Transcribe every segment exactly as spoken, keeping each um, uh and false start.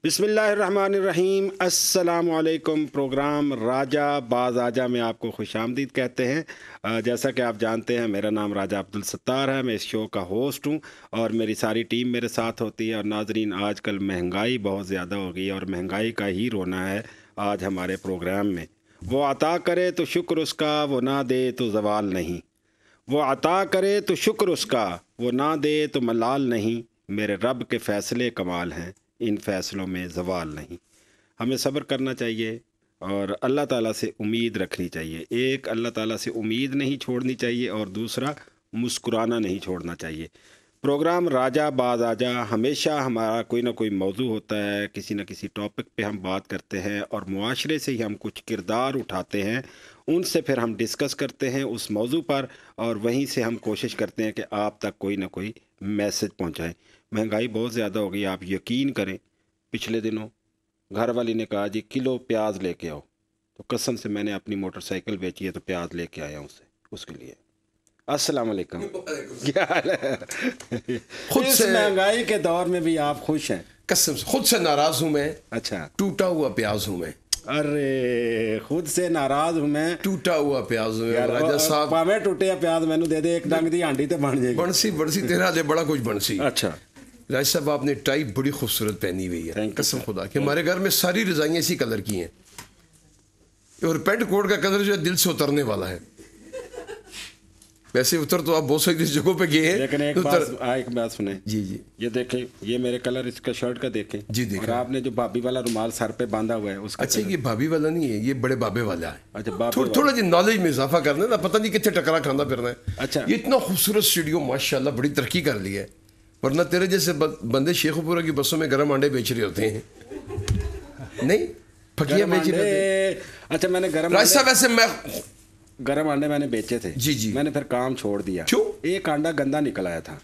بسم اللہ الرحمن الرحیم۔ السلام علیکم۔ پروگرام راجہ باز آجا میں آپ کو خوش آمدید کہتے ہیں۔ جیسا کہ آپ جانتے ہیں میرا نام راجہ عبدالستار ہے، میں اس شو کا ہوسٹ ہوں اور میری ساری ٹیم میرے ساتھ ہوتی ہے۔ اور ناظرین، آج کل مہنگائی بہت زیادہ ہو گئی اور مہنگائی کا ہی رونا ہے آج ہمارے پروگرام میں۔ وہ عطا کرے تو شکر اس کا، وہ نہ دے تو زوال نہیں۔ وہ عطا کرے تو شکر اس کا، وہ نہ دے تو ملال نہیں۔ میرے رب کے فیصلے کمال ہیں، ان فیصلوں میں زوال نہیں۔ ہمیں صبر کرنا چاہیے اور اللہ تعالیٰ سے امید رکھنی چاہیے۔ ایک، اللہ تعالیٰ سے امید نہیں چھوڑنی چاہیے اور دوسرا، مسکرانا نہیں چھوڑنا چاہیے۔ پروگرام راجہ باز آجا ہمیشہ ہمارا کوئی نہ کوئی موضوع ہوتا ہے، کسی نہ کسی ٹاپک پہ ہم بات کرتے ہیں اور معاشرے سے ہی ہم کچھ کردار اٹھاتے ہیں، ان سے پھر ہم ڈسکس کرتے ہیں اس موضوع پر اور وہیں سے ہم کوشش کرتے ہیں کہ آپ تک کوئی نہ کوئی میسج پہنچائیں۔ مہنگائی بہت زیادہ ہو گئی، آپ یقین کریں پچھلے دنوں گھر والی نے کہا جی کلو پیاز لے کے آؤ، تو قسم سے میں نے اپنی موٹر سائیکل بیچی ہے تو پیاز لے کے آیا ہوں اسے اس کے لیے۔ السلام علیکم، کیا حال ہے؟ خود اس سے مہنگائی کے دور میں بھی آپ خوش ہیں؟ قسم سے خود سے ناراض ہوں میں، اچھا، ٹوٹا ہوا پیاز ہوں میں، ارے خود سے ناراض ہوں میں، ٹوٹا ہوا پیاز ہوں میں راجہ صاحب۔ پاویں ٹوٹے پیاز مینوں دے دے، ایک ڈنگ دی ہانڈی تے بن جائے گی۔ بنسی بنسی تیرا دے بڑا کچھ بنسی۔ اچھا راج صاحب، آپ نے ٹائی بڑی خوبصورت پہنی ہوئی ہے، قسم خدا کہ ہمارے گھر میں ساری رضائیاں اسی کلر کی ہیں اور پینٹ کوٹ کا کلر جو ہے دل سے اترنے والا ہے۔ ویسے اتر تو آپ بہت ساری جگہوں پہ گئے ہیں، لیکن ایک بات ایک بات سنیں جی جی یہ دیکھیں، یہ میرے کلر اس کا شرٹ کا دیکھیں جی دیکھیں، اور آپ نے جو بھابھی والا رومال سر پہ باندھا ہوا ہے اس کا۔ اچھا، یہ بھابھی والا نہیں ہے، یہ بڑے بابے والا ہے۔ اچھا، بابے تھوڑا تھوڑا جی نالج میں اضافہ کرنا ہے نا، پتہ نہیں کتنے ٹکرا کھانا پھرنا ہے۔ اچھا، یہ اتنا خوبصورت اسٹوڈیو ماشاءاللہ بڑی ترقی کر لی ہے، ورنہ تیرے جیسے بندے شیخ پورہ کی بسوں میں گرم انڈے بیچ رہے ہوتے ہیں، نہیں پھکیاں بیچ رہے ہوتے ہیں۔ اچھا، میں نے گرم راج صاحب ویسے میں گرم انڈے میں نے بیچے تھے جی جی، میں نے پھر کام چھوڑ دیا۔ کیوں؟ ایک انڈا گندا نکل آیا تھا۔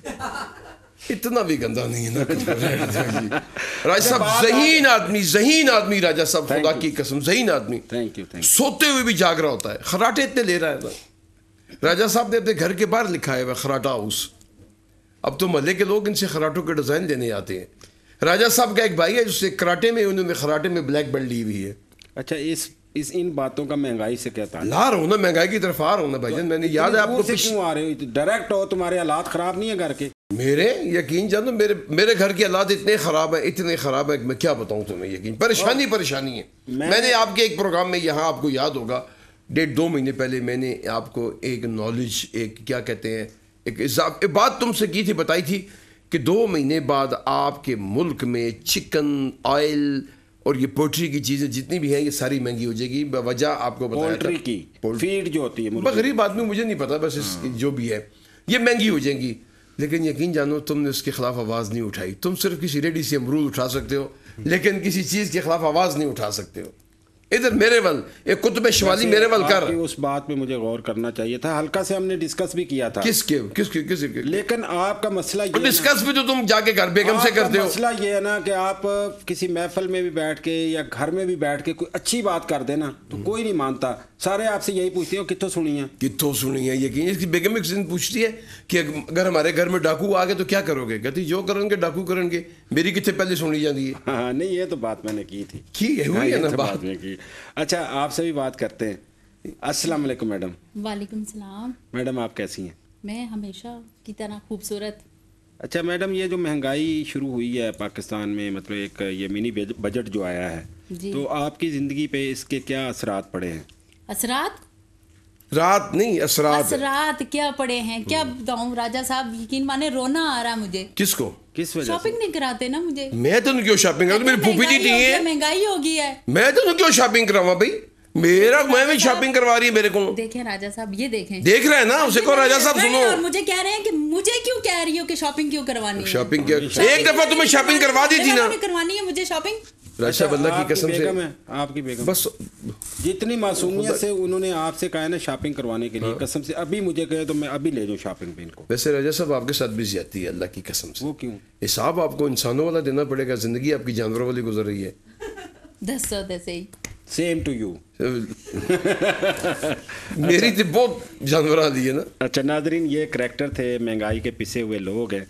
اتنا بھی گندا نہیں ہے نا راج صاحب، ذہین آدمی، ذہین آدمی راجہ صاحب، خدا کی قسم ذہین آدمی، تھینک یو تھینک سوتے ہوئے بھی جاگ رہا ہوتا ہے، خراٹے اتنے لے رہا ہے نا۔ راجہ صاحب نے اپنے گھر کے باہر لکھا ہے خراٹا ہاؤس، اب تو محلے کے لوگ ان سے خراٹوں کے ڈیزائن لینے آتے ہیں۔ راجہ صاحب کا ایک بھائی ہے جس سے کراٹے میں انہوں نے خراٹے میں بلیک بیلٹ لی ہوئی ہے۔ اچھا، اس اس ان باتوں کا مہنگائی سے کیا تعلق؟ لا رہا ہوں نا، مہنگائی کی طرف آ رہا ہوں نا بھائی جان، میں نے یاد ہے آپ کو سے کیوں آ رہے ہو؟ ڈائریکٹ ہو، تمہارے حالات خراب نہیں ہیں گھر کے؟ میرے یقین جانو، میرے میرے گھر کے حالات اتنے خراب ہیں، اتنے خراب ہیں کہ میں کیا بتاؤں تمہیں، یقین پریشانی پریشانی ہے۔ میں نے آپ کے ایک پروگرام میں یہاں آپ کو یاد ہوگا ڈیڑھ دو مہینے پہلے میں نے آپ کو ایک نالج، ایک کیا کہتے ہیں، ایک بات تم سے کی تھی، بتائی تھی کہ دو مہینے بعد آپ کے ملک میں چکن، آئل اور یہ پولٹری کی چیزیں جتنی بھی ہیں یہ ساری مہنگی ہو جائے گی۔ وجہ آپ کو بتایا تھا، پولٹری کی فیڈ جو ہوتی ہے، غریب آدمی مجھے نہیں پتا، بس اس جو بھی ہے یہ مہنگی ہو جائیں گی۔ لیکن یقین جانو تم نے اس کے خلاف آواز نہیں اٹھائی۔ تم صرف کسی ریڈی سے امرود اٹھا سکتے ہو لیکن کسی چیز کے خلاف آواز نہیں اٹھا سکتے ہو۔ ادھر میرے ول ایک قطب شمالی میرے ول کر، اس بات پہ مجھے غور کرنا چاہیے تھا، ہلکا سے ہم نے ڈسکس بھی کیا تھا۔ کس کے کس کے کس کے لیکن آپ کا مسئلہ یہ ڈسکس بھی تو تم جا کے گھر بیگم سے کرتے ہو۔ مسئلہ یہ ہے نا کہ آپ کسی محفل میں بھی بیٹھ کے یا گھر میں بھی بیٹھ کے کوئی اچھی بات کر دینا تو کوئی نہیں مانتا، سارے آپ سے یہی پوچھتے ہو کتوں سنی ہے کتوں سنی ہے۔ یقین اس کی بیگم ایک دن پوچھتی ہے کہ اگر ہمارے گھر میں ڈاکو آ گئے تو کیا کرو گے؟ کہتی جو کریں گے ڈاکو کریں گے، میری کتنے پہلے سنی جاتی ہے۔ ہاں نہیں، یہ تو بات میں نے کی تھی، کی ہے ہوئی ہے نا بات میں کی۔ اچھا، آپ سے بھی بات کرتے ہیں۔ السلام علیکم میڈم۔ وعلیکم السلام۔ میڈم آپ کیسی ہیں؟ میں ہمیشہ کی طرح خوبصورت۔ اچھا میڈم، یہ جو مہنگائی شروع ہوئی ہے پاکستان میں، مطلب ایک یہ منی بجٹ جو آیا ہے، تو آپ کی زندگی پہ اس کے کیا اثرات پڑے ہیں؟ اثرات رات نہیں اثرات اثرات کیا پڑے ہیں، کیا بتاؤں راجہ صاحب، یقین مانے رونا آ رہا مجھے۔ کس کو؟ کس وجہ سے؟ شاپنگ نہیں کراتے نا مجھے۔ میں تو کیوں شاپنگ کروں؟ میری پھوپھی جی نہیں ہے، مہنگائی ہو گئی ہے، میں تو کیوں شاپنگ کراواں بھائی؟ میرا میں بھی شاپنگ کروا رہی ہے میرے کو۔ دیکھیں راجہ صاحب، یہ دیکھیں، دیکھ رہے ہیں نا، اسے کو راجہ صاحب سنو، اور مجھے کہہ رہے ہیں کہ مجھے کیوں کہہ رہی ہو کہ شاپنگ کیوں کروانی ہے؟ شاپنگ کیا ایک دفعہ تمہیں شاپنگ کروا دی تھی نا، کروانی ہے مجھے شاپنگ۔ راجہ صاحب اللہ کی قسم سے، آپ کی بیگم بس جتنی معصومیت سے انہوں نے آپ سے کہا نا شاپنگ کروانے کے لیے، قسم سے ابھی مجھے کہے تو میں ابھی لے جاؤں شاپنگ پہ ان کو۔ ویسے راجہ صاحب آپ کے ساتھ بھی زیادتی ہے اللہ کی قسم سے۔ وہ کیوں؟ حساب آپ کو انسانوں والا دینا پڑے گا، زندگی آپ کی جانوروں والی گزر رہی ہے۔ دس سو دس ہی سیم ٹو یو۔ میری تو بہت جانور دی ہے نا۔ اچھا ناظرین، یہ کریکٹر تھے، مہنگائی کے پسے ہوئے لوگ ہیں،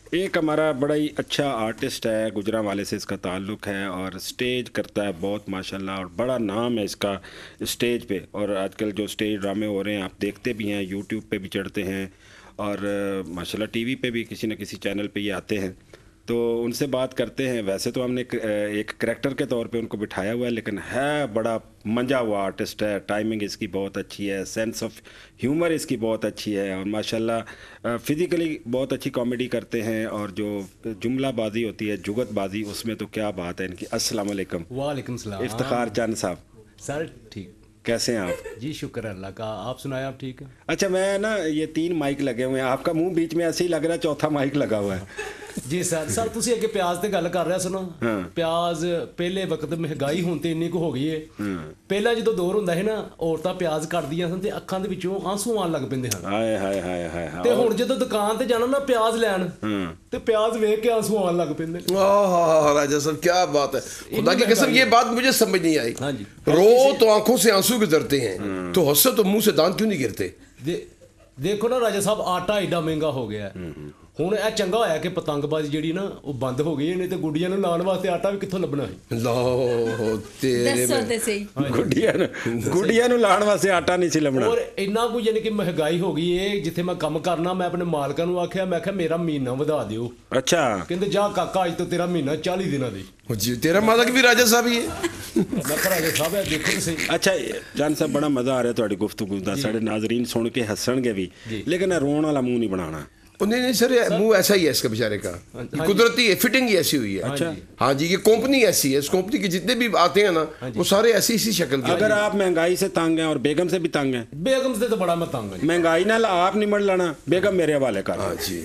एक हमारा बड़ा ही अच्छा आर्टिस्ट है, गुजरांवाले से इसका ताल्लुक़ है और स्टेज करता है बहुत माशाल्लाह, और बड़ा नाम है इसका स्टेज पे। और आजकल जो स्टेज ड्रामे हो रहे हैं आप देखते भी हैं, यूट्यूब पे भी चढ़ते हैं और माशाल्लाह टीवी पे भी किसी न किसी चैनल पे ये आते हैं। तो उनसे बात करते हैं। वैसे तो हमने एक करैक्टर के तौर पे उनको बिठाया हुआ है, लेकिन है बड़ा मंजा हुआ आर्टिस्ट है, टाइमिंग इसकी बहुत अच्छी है, सेंस ऑफ ह्यूमर इसकी बहुत अच्छी है और माशाल्लाह फिज़िकली बहुत अच्छी कॉमेडी करते हैं। और जो जुमला बाजी होती है, जुगत बाजी, उसमें तो क्या बात है इनकी। अस्सलाम वालेकुम। वालेकुम सलाम। इफ्तिखार चंद साहब, सर ठीक, कैसे हैं आप? जी शुक्र अल्लाह का, आप सुनाए आप ठीक है? अच्छा, मैं ना ये तीन माइक लगे हुए हैं, आपका मुंह बीच में ऐसे ही लग रहा है चौथा माइक लगा हुआ है। ਜੀ ਸਰ ਸਰ ਤੁਸੀਂ ਅੱਗੇ ਪਿਆਜ਼ ਤੇ ਗੱਲ ਕਰ ਰਿਹਾ ਸੁਣੋ। ਪਿਆਜ਼ ਪਹਿਲੇ ਵਕਤ ਮਹਿੰਗਾਈ ਹੁਣ ਤੇ ਇੰਨੀ ਕੁ ਹੋ ਗਈ ਹੈ। ਪਹਿਲਾਂ ਜਦੋਂ ਦੌਰ ਹੁੰਦਾ ਸੀ ਨਾ, ਔਰਤਾਂ ਪਿਆਜ਼ ਕੱਟਦੀਆਂ ਸਨ ਤੇ ਅੱਖਾਂ ਦੇ ਵਿੱਚੋਂ ਆਂਸੂ ਆਉਣ ਲੱਗ ਪੈਂਦੇ ਹਨ। ਹਾਏ ਹਾਏ ਹਾਏ ਹਾਏ। ਤੇ ਹੁਣ ਜਦੋਂ ਦੁਕਾਨ ਤੇ ਜਾਣਾ ਨਾ ਪਿਆਜ਼ ਲੈਣ, ਤੇ ਪਿਆਜ਼ ਵੇਖ ਕੇ ਆंसू आने लग पेंदे। आह राजा साहब क्या बात है, खुदा की कसम ये बात मुझे समझ नहीं आई। हाँ जी। रो तो आंखों से आंसू गुजरते हैं, तो हंसो तो मुंह से दांत क्यों नहीं गिरते? दे, देखो ना राजा साहब, आटा एडा महंगा हो गया है। ਹੁਣ ਇਹ ਚੰਗਾ ਹੋਇਆ ਕਿ ਪਤੰਗਬਾਜ਼ੀ ਜਿਹੜੀ ਨਾ ਉਹ ਬੰਦ ਹੋ ਗਈ, ਨਹੀਂ ਤੇ ਗੁੱਡੀਆਂ ਨੂੰ ਲਾਉਣ ਵਾਸਤੇ ਆਟਾ ਵੀ ਕਿੱਥੋਂ ਲੱਭਣਾ ਸੀ। ਲਓ ਤੇਰੇ ਦੱਸੋ ਤੇ ਸਹੀ। ਗੁੱਡੀਆਂ ਨੂੰ ਗੁੱਡੀਆਂ ਨੂੰ ਲਾਉਣ ਵਾਸਤੇ ਆਟਾ ਨਹੀਂ ਸੀ ਲੱਭਣਾ। ਔਰ ਇੰਨਾ ਕੁ ਯਾਨੀ ਕਿ ਮਹਿੰਗਾਈ ਹੋ ਗਈ ਏ, ਜਿੱਥੇ ਮੈਂ ਕੰਮ ਕਰਨਾ ਮੈਂ ਆਪਣੇ ਮਾਲਕਾਂ ਨੂੰ ਆਖਿਆ, ਮੈਂ ਕਿਹਾ ਮੇਰਾ ਮਹੀਨਾ ਵਧਾ ਦਿਓ। ਅੱਛਾ। ਕਹਿੰਦੇ ਜਾ ਕਾਕਾ ਅੱਜ ਤੋਂ ਤੇਰਾ ਮਹੀਨਾ ਚਾਲੀ ਦਿਨਾਂ ਦੀ। जी तेरा मालक भी राजा साहब ही है। ਮੈਂ ਕਿਹਾ ਰਾਜਾ ਸਾਹਿਬ ਇਹ ਦੇਖੋ ਤੇ ਸਹੀ। ਅੱਛਾ ਜਾਨ ਸਾਹਿਬ, ਬੜਾ ਮਜ਼ਾ ਆ ਰਿਹਾ ਤੁਹਾਡੀ ਗੁਫ਼ਤਗੂ ਦਾ, ਸਾਡੇ ਨਾਜ਼ਰੀਨ ਸੁਣ ਕੇ ਹੱਸਣਗੇ ਵੀ, ਲੇਕਿਨ ਰੋਣ ਵਾਲਾ ਮੂੰਹ नहीं बनाना। नहीं नहीं सर, मुंह ऐसा ही है इसका बेचारे का, कुदरती है, फिटिंग ही ऐसी हुई है। अच्छा हाँ जी, ये कंपनी ऐसी है, इस कंपनी के जितने भी आते हैं ना वो सारे ऐसी इसी शक्ल के। अगर आप महंगाई से तंग हैं और बेगम से भी तंग हैं, बेगम से तो बड़ा मैं तंग हूं। महंगाई नाल आप नहीं मड़ लाना, बेगम मेरे हवाले कर। हाँ जी,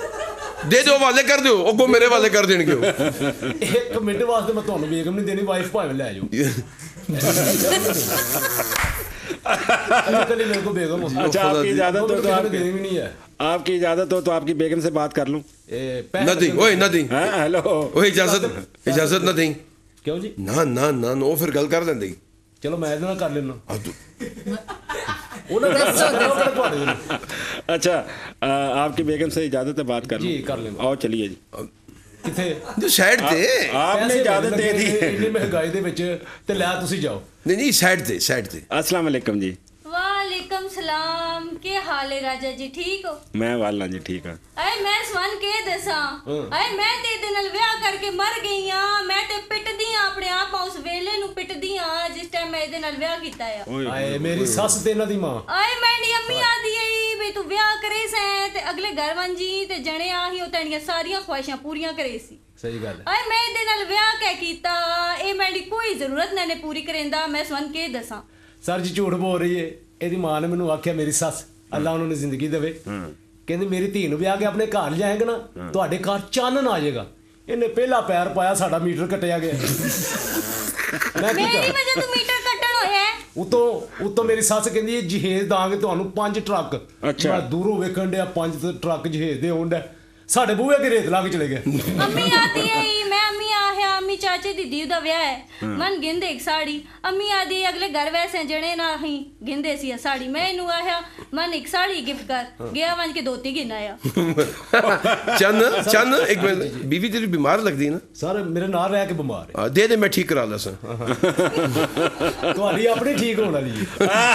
दे दो हवाले कर दो, वो मेरे हवाले कर देंगे। एक मिनट वास्ते मैं ਤੁਹਾਨੂੰ बेगम नहीं देनी, वाइफ भावे ले जाओ। मेरे को बेगम हो। अच्छा, आपकी इजाजत हो तो आप देनी भी नहीं है। आपकी इजाजत हो तो आपकी बेगम से बात कर लूं। नहीं ओए नहीं, हेलो ओए इजाजत इजाजत नहीं। क्यों जी? ना ना ना वो फिर गल कर लेंगे। चलो मैं ਇਹਦੇ ਨਾਲ ਕਰ ਲੈਣਾ। अच्छा, आपकी बेगम से इजाजत है बात कर जी कर लेना। आओ चलिए जी। ਕਿੱਥੇ जो साइड थे आपने इजाजत दे दी। ਇੰਨੀ ਮਹਿੰਗਾਈ ਦੇ ਵਿੱਚ ਤੇ ਲੈ ਤੁਸੀਂ ਜਾਓ। नहीं नहीं साइड थे साइड थे। अस्सलाम वालेकुम जी। वालेकुम सलाम, के हाल है राजा जी, ठीक हो? मैं वाला जी ठीक है। अरे मैं सवन के दसा, अरे मैं ते दे नाल विआह करके मर गई हां, मैं ते पिटदी हां अपने आप उस वेले नु पिटदी हां जिस टाइम मैं दे नाल विआह कीता है। आए मेरी सੱਸ ਤੇ ਇਹਨਾਂ ਦੀ ਮਾਂ। आए मेरी अम्मी आदी है भी तू विआह करे से ते अगले घर वंजी ते जने आ ही ओतणियां सारियां ख्वाहिशां पूरीਆਂ करे सी। सही गल है। आए मैं दे नाल विआह कै कीता, ए मेरी कोई जरूरत नहीं ने पूरी करेंदा, मैं सवन के दसा। सर जी झूठ बोल रही है। ਇਹਦੀ ਮਾਂ ਨੇ ਮੈਨੂੰ ਆਖਿਆ, ਮੇਰੀ ਸੱਸ ਅੱਲਾ ਉਹਨਾਂ ਨੂੰ ਜ਼ਿੰਦਗੀ ਦੇਵੇ, ਕਹਿੰਦੀ ਮੇਰੀ ਧੀ ਨੂੰ ਵਿਆਹ ਕੇ ਆਪਣੇ ਘਰ ਲਿਆਏਗਾ ਨਾ, ਤੁਹਾਡੇ ਘਰ ਚਾਨਣ ਆ ਜਾਏਗਾ। ਇਹਨੇ ਪਹਿਲਾ ਪੈਰ ਪਾਇਆ, ਸਾਡਾ ਮੀਟਰ ਕੱਟਿਆ ਗਿਆ। ਮੈਂ ਕੀ ਮੇਰੀ ਵਜ੍ਹਾ ਤੋਂ ਮੀਟਰ ਕੱਟਣ ਹੋਇਆ। ਉਤੋਂ ਉਤੋਂ ਮੇਰੀ ਸੱਸ ਕਹਿੰਦੀ ਜਹੇਜ਼ ਦਾਂਗੇ ਤੁਹਾਨੂੰ ਪੰਜ ਟਰੱਕ। ਮੈਂ ਦੂਰੋਂ ਵੇਖਣ ਡਿਆ ਪੰਜ ਟਰੱਕ ਜਹੇਜ਼ ਦੇ ਆਉਣ ਡਿਆ, ਸਾਡੇ ਬੂਹੇ ਅੱਗੇ ਰੇਤ ਲਾ ਕੇ ਚਲੇ ਗਏ। अम्मी आती है, मैं अम्मी आया, अम्मी चाचे दी दी दा विआह है, मन गिंदे एक साड़ी। अम्मी आदी अगले घर वैसे जने ना ही गिंदे सी साड़ी, मैं इनू आया मन एक साड़ी गिफ्ट कर गया, वन के धोती गिन आया। चंद चंद एक मिनट, बीवी तेरी बीमार लगती है ना? सर मेरे नाल रह के बीमार है। दे दे मैं ठीक करा ला सर। ਤੁਹਾਡੀ ਆਪਣੀ ਠੀਕ ਹੋਣ ਵਾਲੀ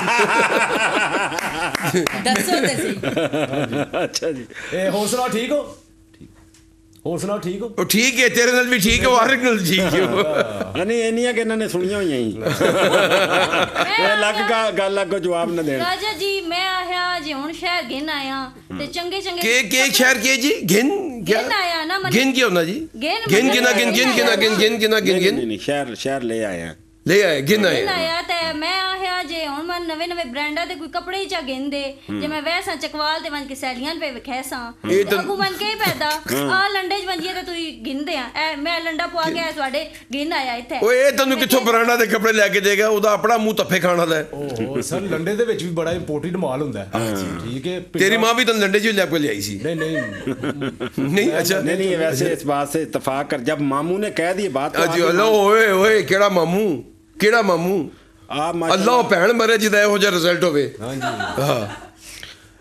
दसो ते सही। अच्छा जी, ਇਹ ਹੋਰ ਸੁਣਾਓ ਠੀਕ ਹੋ? ਹੋਰ ਸੁਣਾਓ ਠੀਕ ਹੋ? ਉਹ ਠੀਕ ਹੈ, ਤੇਰੇ ਨਾਲ ਵੀ ਠੀਕ ਹੈ, ਹਰ ਇੱਕ ਨਾਲ ਠੀਕ ਹੈ। ਨਹੀਂ ਇੰਨੀਆਂ ਕਿ ਇਹਨਾਂ ਨੇ ਸੁਣੀਆਂ ਹੋਈਆਂ ਹੀ। ਇਹ ਲੱਗ ਗੱਲ ਅੱਗੋਂ ਜਵਾਬ ਨਾ ਦੇਣ। राजा जी मैं आया जे हुन शहर गिन आया ते चंगे चंगे के के शहर के जी गिन क्या गिन आया ना मन गिन क्या होना जी? गिन गिन गिना गिन गिन गिना गिन गिन गिना गिन गिन नहीं नहीं, शहर शहर ले आए हैं। ले आए गिन आए गिन आया ते मैं आया जे हुन मन नवे नवे ब्रांडा ते कोई कपड़े ही चा गिनदे जे मैं वैसा चकवाल ते वन के सैलियां पे विखैसा अगू मन के पैदा आ लंडे च वंजिए ते तू गिनदे आ ए मैं लंडा पवा के ਤੁਹਾਡੇ गिन आया इथे। ਓਏ ਇਹ ਤੈਨੂੰ ਕਿੱਥੋਂ ਬਰਾਂਡਾ ਦੇ ਕੱਪੜੇ ਲੈ ਕੇ ਦੇਗਾ? ਉਹਦਾ ਆਪਣਾ ਮੂੰਹ ਤੱਫੇ ਖਾਣ ਵਾਲਾ ਹੈ। ਓਹ ਸਰ ਲੰਡੇ ਦੇ ਵਿੱਚ ਵੀ ਬੜਾ ਇੰਪੋਰਟਡ ਮਾਲ ਹੁੰਦਾ ਹੈ। ਠੀਕ ਹੈ। ਤੇਰੀ ਮਾਂ ਵੀ ਤੈਨੂੰ ਲੰਡੇ ਚ ਲੈ ਕੇ ਲਿਆਈ ਸੀ? नहीं नहीं नहीं अच्छा नहीं नहीं, वैसे इस बात से इत्तेफाक कर, जब मामू ने कह दी बात तो अजी अल्लाह ओए ओए ਕਿਹੜਾ ਮਾਮੂ ਕਿਹੜਾ ਮਾਮੂ? आप ਅੱਲਾਹ ਭੈਣ ਮਰੇ ਜਿਹਦਾ ਇਹੋ ਜਿਹਾ ਰਿਜ਼ਲਟ ਹੋਵੇ। हाँ जी ਹਾਂ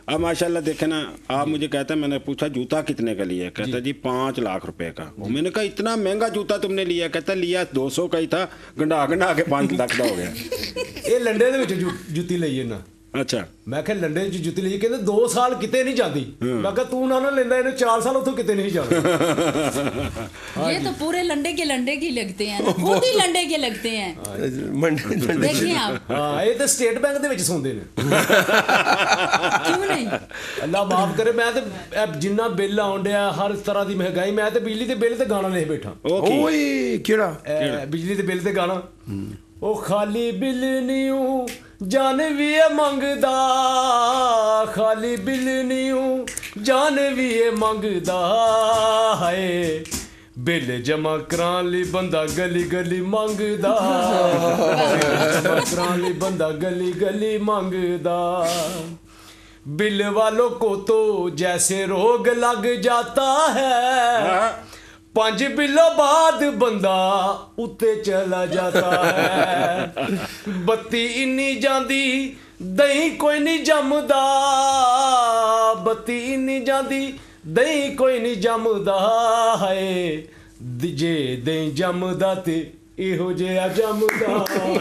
अब माशाल्लाह देखे ना, आप मुझे कहते हैं, मैंने पूछा जूता कितने का लिया, कहता जी, जी पाँच लाख रुपए का। मैंने कहा इतना महंगा जूता तुमने लिया? कहता लिया दो सौ का ही था, गंडा गंडा के पाँच लाख का हो गया। ਇਹ ਲੰਡੇ ਦੇ ਵਿੱਚ ਜੁ- ਜੁੱਤੀ ਲਈ ਇਹਨਾਂ। अच्छा ਮੈਂ ਕਿਹਾ ਲੰਡੇ 'ਚ ਜੁੱਤੀ ਲਈ, ਕਹਿੰਦੇ ਦੋ ਸਾਲ ਕਿਤੇ ਨਹੀਂ ਜਾਂਦੀ। ਮੈਂ ਕਿਹਾ ਤੂੰ ਨਾ ਨਾ ਲੈਂਦਾ, ਇਹਨੇ ਚਾਰ ਸਾਲ ਉੱਥੋਂ ਕਿਤੇ ਨਹੀਂ ਜਾਣਾ। ये तो पूरे लंडे के लंडे की लगते हैं ना, खुद ही लंडे के लगते हैं। देखिए आप, ਹਾਂ ਇਹ ਤਾਂ ਸਟੇਟ ਬੈਂਕ ਦੇ ਵਿੱਚ ਸੌਂਦੇ ਨੇ। क्यों नहीं? ਅੱਲਾ ਮਾਫ ਕਰੇ, ਮੈਂ ਤੇ ਇਹ ਜਿੰਨਾ ਬਿੱਲ ਆਉਣ ਡਿਆ, ਹਰ ਤਰ੍ਹਾਂ ਦੀ ਮਹਿੰਗਾਈ, ਮੈਂ ਤੇ ਬਿਜਲੀ ਦੇ ਬਿੱਲ ਤੇ ਗਾਣਾ ਲਿਖ ਬੈਠਾ। ਓਏ ਕਿਹੜਾ? ਇਹ ਬਿਜਲੀ ਦੇ ਬਿੱਲ ਤੇ ਗਾਣਾ, ਉਹ ਖਾਲੀ ਬਿੱਲ ਨਿਉ ਜਾਨ ਵੀ ਇਹ ਮੰਗਦਾ, ਖਾਲੀ ਬਿੱਲ ਨਿਉ ਜਾਨ ਵੀ ਇਹ ਮੰਗਦਾ, ਹਾਏ ਬਿੱਲ ਜਮਾ ਕਰਾਉਣ ਲਈ ਬੰਦਾ ਗਲੀ ਗਲੀ ਮੰਗਦਾ, ਜਮਾ ਕਰਾਉਣ ਲਈ ਬੰਦਾ ਗਲੀ ਗਲੀ ਮੰਗਦਾ। बिल वालों को तो जैसे रोग लग जाता है, पांच बिलों बाद बंदा उत्ते चला जाता है। बत्ती इन्नी जांदी दही कोई नहीं जमदा, बत्ती इन्नी जांदी दही कोई नहीं जमदा, है जे दही जमदा ते ਇਹੋ ਜਿਹਾ ਜੰਮਦਾ।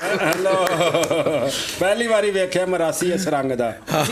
ਪਹਿਲੀ ਵਾਰੀ ਵੇਖਿਆ ਮਰਾਸੀ ਇਸ ਰੰਗ ਦਾ।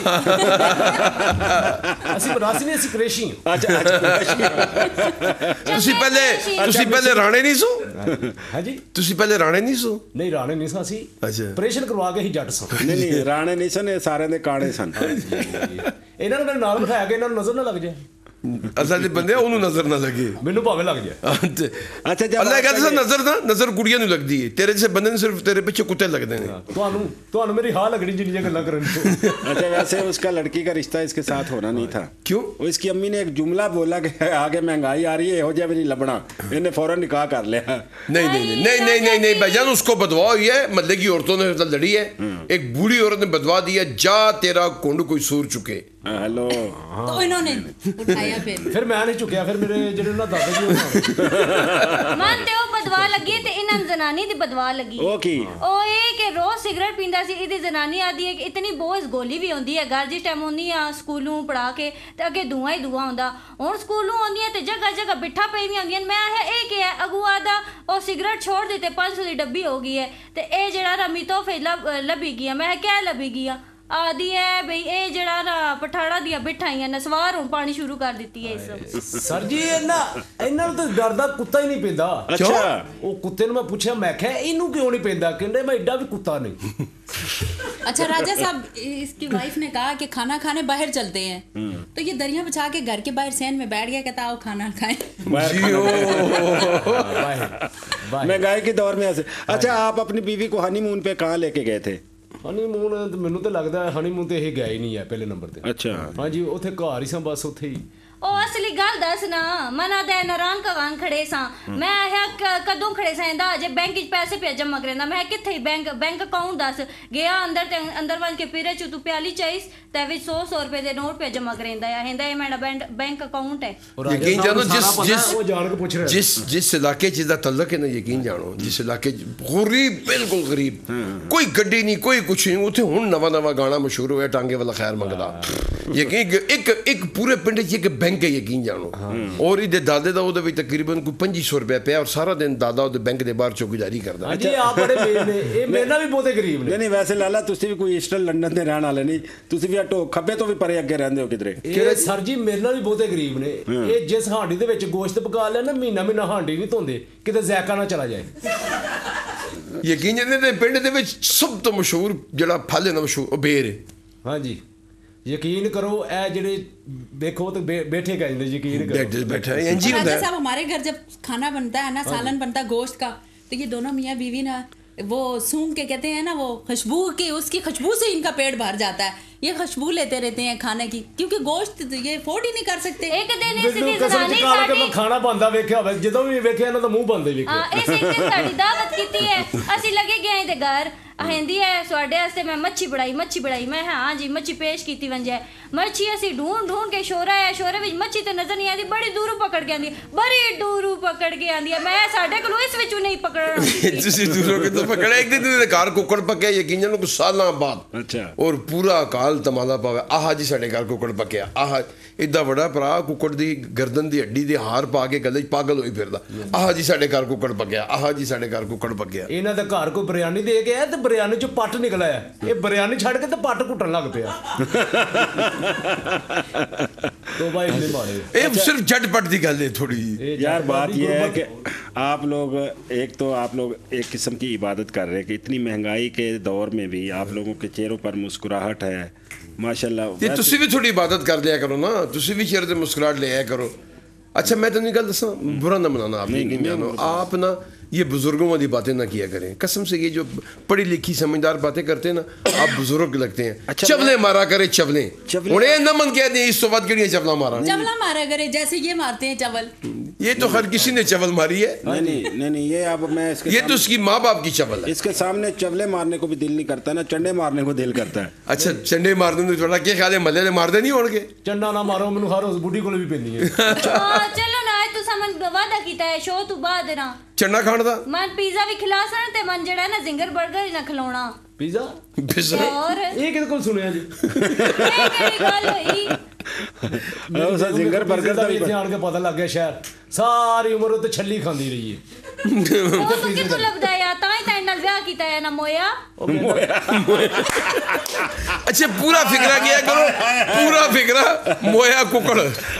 ਅਸੀਂ ਮਰਾਸੀ ਨਹੀਂ, ਅਸੀਂ ਕ੍ਰੇਸ਼ੀ ਹਾਂ। ਅੱਛਾ ਤੁਸੀਂ ਪਹਿਲੇ ਤੁਸੀਂ ਪਹਿਲੇ ਰਾਣੇ ਨਹੀਂ ਸੋ? ਹਾਂਜੀ ਤੁਸੀਂ ਪਹਿਲੇ ਰਾਣੇ ਨਹੀਂ ਸੋ? ਨਹੀਂ ਰਾਣੇ ਨਹੀਂ ਸਾਂ ਅਸੀਂ, ਅੱਛਾ ਆਪਰੇਸ਼ਨ ਕਰਵਾ ਕੇ ਹੀ ਜੱਟ ਸਾਂ। ਨਹੀਂ ਨਹੀਂ ਰਾਣੇ ਨਹੀਂ ਸਨ, ਇਹ ਸਾਰਿਆਂ ਦੇ ਕਾਣੇ ਸਨ। ਇਹਨਾਂ ਨੂੰ ਮੇਰੇ ਨਾਲ ਬਿਠਾਇਆ ਕੇ ਇਹਨਾਂ ਨੂੰ ਨਜ਼ਰ ਨਾ ਲੱਗ ਜਾਏ। ਅਸਾਂ ਦੇ ਬੰਦੇ ਉਹਨੂੰ ਨਜ਼ਰ ਨਾ ਲੱਗੇ, ਮੈਨੂੰ ਭਾਵੇਂ ਲੱਗ ਜਾਏ। ਅੱਛਾ ਜਦ ਅੱਲਾ ਕਹਿੰਦਾ ਨਜ਼ਰ ਨਾ, ਨਜ਼ਰ ਕੁੜੀਆਂ ਨੂੰ ਲੱਗਦੀ ਹੈ, ਤੇਰੇ ਜਿਹੇ ਬੰਦੇ ਨੂੰ ਸਿਰਫ ਤੇਰੇ ਪਿੱਛੇ ਕੁੱਤੇ ਲੱਗਦੇ ਨੇ। ਤੁਹਾਨੂੰ ਤੁਹਾਨੂੰ ਮੇਰੀ ਹਾਲ ਲੱਗਣੀ ਜਿੰਨੀਆਂ ਗੱਲਾਂ ਕਰਨ ਤੋਂ। अच्छा वैसे उसका लड़की का रिश्ता इसके साथ होना नहीं था। क्यों? वो इसकी अम्मी ने एक जुमला बोला कि आगे महंगाई आ रही है, हो जाए भी नहीं लबना, इन्हें फौरन निकाह कर लिया। नहीं नहीं नहीं नहीं नहीं नहीं नहीं भाईजान, उसको बदवा हुई है, मतलब की औरतों ने लड़ी है। एक बूढ़ी औरत ने बदवा दिया, जा तेरा कुंड कोई सूर चुके। हेलो तो इन्होंने उठाया फिर ਫਿਰ ਮੈਂ ਨਹੀਂ ਝੁਕਿਆ, ਫਿਰ ਮੇਰੇ ਜਿਹੜੇ ਉਹਨਾਂ ਦਾਦਾ ਜੀ ਉਹਨਾਂ ਮਨ ਤੇ ਉਹ ਬਦਵਾ ਲੱਗੀ ਤੇ ਇਹਨਾਂ ਨੂੰ ਜ਼ਨਾਨੀ ਦੀ ਬਦਵਾ ਲੱਗੀ। ओ की ਉਹ ਇਹ ਕਿ ਰੋਜ਼ ਸਿਗਰਟ ਪੀਂਦਾ ਸੀ, ਇਹਦੀ ਜ਼ਨਾਨੀ ਆਦੀ ਹੈ ਕਿ ਇਤਨੀ ਬੋਝ ਗੋਲੀ ਵੀ ਆਉਂਦੀ ਹੈ ਘਰ, ਜਿਸ ਟਾਈਮ ਆਉਂਦੀ ਆ ਸਕੂਲੋਂ ਪੜਾ ਕੇ ਤੇ ਅੱਗੇ ਧੂਆਂ ਹੀ ਧੂਆਂ ਹੁੰਦਾ। ਹੁਣ ਸਕੂਲੋਂ ਆਉਂਦੀਆਂ ਤੇ ਜਗ੍ਹਾ ਜਗ੍ਹਾ ਬਿੱਠਾ ਪਈ ਵੀ ਆਉਂਦੀਆਂ। ਮੈਂ ਆਖਿਆ ਇਹ ਕੀ ਹੈ? ਅਗੂਆ ਦਾ ਉਹ ਸਿਗਰਟ ਛੋੜ ਦਿੱਤੇ, ਪੰਜ ਸੌ ਦੀ ਡੱਬੀ ਹੋ ਗਈ ਹੈ ਤੇ ਇਹ ਜਿਹੜਾ ਰਮੀ ਤੋਹਫੇ ਲੱਭੀ ਗਿਆ। ਮੈਂ ਕਿਹਾ ਲੱਭੀ ਗਿਆ? ਆਦੀ ਹੈ ਬਈ ਇਹ ਜਿਹੜਾ ਨਾ ਪਠਾੜਾ ਦੀਆਂ ਬਿਠਾਈਆਂ ਨਸਵਾਰ ਹੁਣ ਪਾਣੀ ਸ਼ੁਰੂ ਕਰ ਦਿੱਤੀ ਹੈ ਇਸ। ਸਰ ਜੀ ਇਹਨਾਂ ਇਹਨਾਂ ਨੂੰ ਤਾਂ ਡਰਦਾ ਕੁੱਤਾ ਹੀ ਨਹੀਂ ਪੈਂਦਾ। अच्छा ਉਹ ਕੁੱਤੇ ਨੂੰ ਮੈਂ ਪੁੱਛਿਆ, ਮੈਂ ਕਿਹਾ ਇਹਨੂੰ ਕਿਉਂ ਨਹੀਂ ਪੈਂਦਾ? ਕਹਿੰਦੇ ਮੈਂ ਐਡਾ ਵੀ ਕੁੱਤਾ ਨਹੀਂ। अच्छा राजा साहब, इसकी वाइफ ने कहा कि खाना खाने बाहर चलते हैं, तो ये दरिया बिछा के घर के बाहर सहन में बैठ गया, कहता आओ खाना खाएं। महंगाई के दौर में ऐसे। अच्छा आप अपनी बीवी को हनीमून पे कहाँ लेके गए थे? ਹਨੀਮੂਨ ਮੈਨੂੰ ਤਾਂ ਲੱਗਦਾ ਹਨੀਮੂਨ ਤੇ ਇਹ ਗਿਆ ਹੀ ਨਹੀਂ ਹੈ ਪਹਿਲੇ ਨੰਬਰ ਤੇ। अच्छा ਹਾਂਜੀ ਉੱਥੇ ਘਰ ਹੀ ਸਾਂ ਬਸ, ਉੱਥੇ ਹੀ। ਉਹ ਅਸਲੀ ਗੱਲ ਦੱਸ ਨਾ, ਮਨਾ ਦੇ ਨਰਾਨ ਕਵਾਨ ਖੜੇ ਸਾਂ। ਮੈਂ ਆਖਿਆ ਕਦੋਂ ਖੜੇ ਸਾਂ? ਇਹਦਾ ਅਜੇ ਬੈਂਕ 'ਚ ਪੈਸੇ ਪਿਆ ਜਮਾ ਕਰੇਂਦਾ। ਮੈਂ ਕਿੱਥੇ ਬੈਂਕ ਬੈਂਕ ਅਕਾਊਂਟ ਦੱਸ। ਗਿਆ ਅੰਦਰ ਤੇ ਅੰਦਰ ਵੱਲ ਕੇ ਪੀਰੇ ਚ ਤੂੰ ਪਿਆਲੀ ਚਾਈਸ ਤੇ ਵਿੱਚ ਸੌ ਸੌ ਰੁਪਏ ਦੇ ਨੋਟ ਪਿਆ ਜਮਾ ਕਰੇਂਦਾ ਆ। ਕਹਿੰਦਾ ਇਹ ਮੇਰਾ ਬੈਂਕ ਅਕਾਊਂਟ ਹੈ। ਯਕੀਨ ਜਾਣੋ ਜਿਸ ਜਿਸ ਉਹ ਜਾਣ ਕੇ ਪੁੱਛ ਰਿਹਾ ਜਿਸ ਜਿਸ ਇਲਾਕੇ 'ਚ ਦਾ ਤਲਕ ਹੈ ਨਾ, ਯਕੀਨ ਜਾਣੋ ਜਿਸ ਇਲਾਕੇ 'ਚ ਗਰੀਬ, ਬਿਲਕੁਲ ਗਰੀਬ, ਕੋਈ ਗੱਡੀ ਨਹੀਂ, ਕੋਈ ਕੁਛ ਨਹੀਂ। ਉੱਥੇ ਹੁਣ ਨਵਾਂ ਨਵਾਂ ਗਾਣਾ ਮਸ਼ਹੂਰ ਹੋਇਆ, ਟਾਂਗੇ ਵਾਲਾ ਖੈਰ ਮੰਗਦਾ। ਯਕੀਨ ਇੱਕ ਇੱਕ ਪੂਰੇ ਪਿੰਡ 'ਚ ਇੱਕ ਬੈਂਕ ਹੈ, ਯਕੀਨ ਜਾਣੋ। ਔਰ ਇਹਦੇ ਦਾਦੇ ਦਾ ਉਹਦੇ ਵਿੱਚ ਤਕਰੀਬਨ ਕੋਈ ਪੰਜੀ ਸੌ ਰੁਪਇਆ ਪਿਆ, ਔਰ ਸਾਰਾ ਦਿਨ ਦਾਦਾ ਉਹਦੇ ਬੈਂਕ ਦੇ ਬਾਹਰ ਚੌਕੀਦਾਰੀ ਕਰਦਾ। ਹਾਂਜੀ ਆਪ ਬੜੇ ਮੇਲ ਨੇ, ਇਹ ਮੇਰੇ ਨਾਲ ਵੀ ਬਹੁਤੇ ਗਰੀਬ ਨੇ। नहीं नहीं वैसे लाला तुसी भी कोई ईस्टर्न लंदन ਦੇ ਰਹਿਣ ਵਾਲੇ ਨਹੀਂ, ਤੁਸੀਂ ਵੀ ਅਟੋ ਖੱਬੇ ਤੋਂ ਵੀ ਪਰੇ ਅੱਗੇ ਰਹਿੰਦੇ ਹੋ ਕਿਧਰੇ। ਇਹ ਸਰ ਜੀ ਮੇਰੇ ਨਾਲ ਵੀ ਬਹੁਤੇ ਗਰੀਬ ਨੇ। ਇਹ ਜਿਸ ਹਾਂਡੀ ਦੇ ਵਿੱਚ ਗੋਸ਼ਤ ਪਕਾ ਲਿਆ ਨਾ, ਮਹੀਨਾ ਮਹੀਨਾ ਹਾਂਡੀ ਨਹੀਂ ਧੋਂਦੇ, ਕਿਤੇ ਜ਼ੈਕਾ ਨਾ ਚਲਾ ਜਾਏ। ਯਕੀਨ ਜਾਣੋ ਤੇ ਪਿੰਡ ਦੇ ਵਿੱਚ ਸਭ ਤੋਂ ਮਸ਼ਹੂਰ ਜਿਹੜਾ ਫਲ ਹੈ ਨਾ, ਮਸ਼ਹੂਰ ਉਹ ਬੇਰ ਹੈ। ਹਾਂਜੀ ਯਕੀਨ ਕਰੋ, ਇਹ ਜਿਹੜੇ ਦੇਖੋ ਤੇ ਬੈਠੇ ਕਹਿੰਦੇ ਯਕੀਨ ਕਰੋ बैठा है एनजी होता राजा है। साहब, हमारे घर जब खाना बनता है ना, सालन बनता है गोश्त का, तो ये दोनों मियाँ बीवी ना वो सूंघ के कहते हैं ना, वो खुशबू की, उसकी खुशबू से इनका पेट भर जाता है। ये खुशबू लेते रहते हैं खाने की, क्योंकि गोश्त ये अफोर्ड ही नहीं कर सकते। ਇੱਕ ਦਿਨ ਇਸ ਮੈਨੂੰ ਦੀ ਕਸਮ ਜ਼ਨਾਨੀ ਚਕਾ ਕੇ ਮੈਂ ਸਾਡੀ ਖਾਣਾ ਬਣਦਾ ਵੇਖਿਆ ਹੋਵੇ, ਜਦੋਂ ਵੀ ਵੇਖਿਆ ਇਹਨਾਂ ਦਾ ਮੂੰਹ ਬੰਦ ਹੀ ਹਾਂ ਵੇਖਿਆ। ਇਸ ਇੱਕ ਦਿਨ ਸਾਡੀ ਦਾਵਤ ਕੀਤੀ ਹੈ, ਅਸੀਂ ਲੱਗੇ ਗਏ ਤੇ ਘਰ ਆਂਦੀ ਹੈ ਤੁਹਾਡੇ ਵਾਸਤੇ ਮੈਂ ਮੱਛੀ ਬਣਾਈ ਮੱਛੀ ਬਣਾਈ ਮੈਂ ਹਾਂ ਜੀ ਮੱਛੀ ਪੇਸ਼ ਕੀਤੀ ਵੰਜੇ। ਮੱਛੀ ਅਸੀਂ ਢੂੰਡ ਢੂੰਡ ਕੇ ਸ਼ੋਰਾ ਹੈ, ਸ਼ੋਰੇ ਵਿੱਚ ਮੱਛੀ ਤੇ ਨਜ਼ਰ ਨਹੀਂ ਆਉਂਦੀ, ਬੜੀ ਦੂਰੋਂ ਪਕੜ ਕੇ ਆਉਂਦੀ, ਬੜੀ ਦੂਰੋਂ ਪਕੜ ਕੇ ਆਉਂਦੀ ਹੈ। ਮੈਂ ਸਾਡੇ ਕੋਲ ਇਸ ਵਿੱਚੋਂ ਨਹੀਂ ਪਕੜਨਾ। ਤੁਸੀਂ ਦੂਰੋਂ ਕਿਤੋਂ ਪਕੜਿਆ? ਇੱਕ ਦਿਨ ਦੇ ਘਰ ਕੁੱਕੜ ਪੱਕਿਆ, ਯਕੀਨ ਜਾਣੋ ਕੁਝ ਸਾਲਾਂ ਬਾਅਦ। अच्छा ਔਰ ਪੂਰਾ ਘਰ ਲਾਲ ਤਮਾਲਾ ਪਾਵੇ, ਆਹ ਜੀ ਸਾਡੇ ਘਰ ਕੁੱਕੜ ਪੱਕਿਆ, ਆਹ ਏਡਾ ਵੱਡਾ ਭਰਾ ਕੁੱਕੜ ਦੀ ਗਰਦਨ ਦੀ ਹੱਡੀ ਦੇ ਹਾਰ ਪਾ ਕੇ ਗਲੇ 'ਚ ਪਾਗਲ ਹੋਈ ਫਿਰਦਾ, ਆਹ ਜੀ ਸਾਡੇ ਘਰ ਕੁੱਕੜ ਪੱਕਿਆ, ਆਹ ਜੀ ਸਾਡੇ ਘਰ ਕੁੱਕੜ ਪੱਕਿਆ। ਇਹਨਾਂ ਦੇ ਘਰ ਕੋਈ ਬਿਰਿਆਨੀ ਦੇ ਕੇ ਆਇਆ ਤੇ ਬਿਰਿਆਨੀ 'ਚੋਂ ਪੱਟ ਨਿਕਲ ਆਇਆ, ਇਹ ਬਿਰਿਆਨੀ ਛੱਡ ਕੇ ਤੇ ਪੱਟ ਘੁੱਟਣ ਲੱਗ ਪਿਆ। तो भाई ये सिर्फ झटपट की गल है थोड़ी। यार बात ये है कि आप लोग एक तो आप लोग एक किस्म की इबादत कर रहे हैं कि इतनी महंगाई के दौर में भी आप लोगों के चेहरों पर मुस्कुराहट है माशाल्लाह। ये तुसी भी थोड़ी इबादत कर लिया करो ना, तुसी भी चेहरे पे मुस्कुराहट ले आया करो। अच्छा मैं तो नहीं गल दसा, बुरा ना मनाना, आप नहीं जानो, आप ना ये बुजुर्गों वाली बातें ना किया करें कसम से। ये जो पढ़ी लिखी समझदार बातें करते हैं ना, आप बुजुर्ग लगते हैं। अच्छा, चवले मारा करे चवले, उन्हें न मन कह दे इस तो बात के चवला मारा चवला मारा करे जैसे ये मारते हैं चवल। ये तो हर किसी ने चवल मारी है। नहीं नहीं नहीं नहीं ये अब मैं इसके ये तो उसकी माँ बाप की चवल है। इसके सामने चवले मारने को भी दिल नहीं करता ना, चंडे मारने को दिल करता है। अच्छा चंडे मार दूं थोड़ा क्या ख्याल है, मल्ले ने मार दे नहीं होंगे। चंडा ना मारो मैनू हर उस बुढ़ी को भी पैंदी है। हां चलो ना तू समन वादा कीता है शो तू बाद ना चंडा खाण दा मन पिज़्ज़ा भी खिला सन ते मन जेड़ा ना जिंगर बर्गर ही ना खिलाउणा। पिज़्ज़ा पिज़्ज़ा और ये किस को सुनया जी, ये केड़ी गल होई? उस जिंगर बर्गर दा भी ध्यान के पता लग गया शहर सारी उम्र तो छल्ली खांदी रही है। ਉਹ ਤੂੰ ਕਿੱਥੋਂ ਲੱਭਦਾ ਆ, ਤਾਂ ਹੀ ਤਾਂ ਨਾਲ ਵਿਆਹ ਕੀਤਾ ਹੈ ਨਾ ਮੋਇਆ। अच्छा पूरा फिकरा किया करो, पूरा फिकरा मोया कुकड़।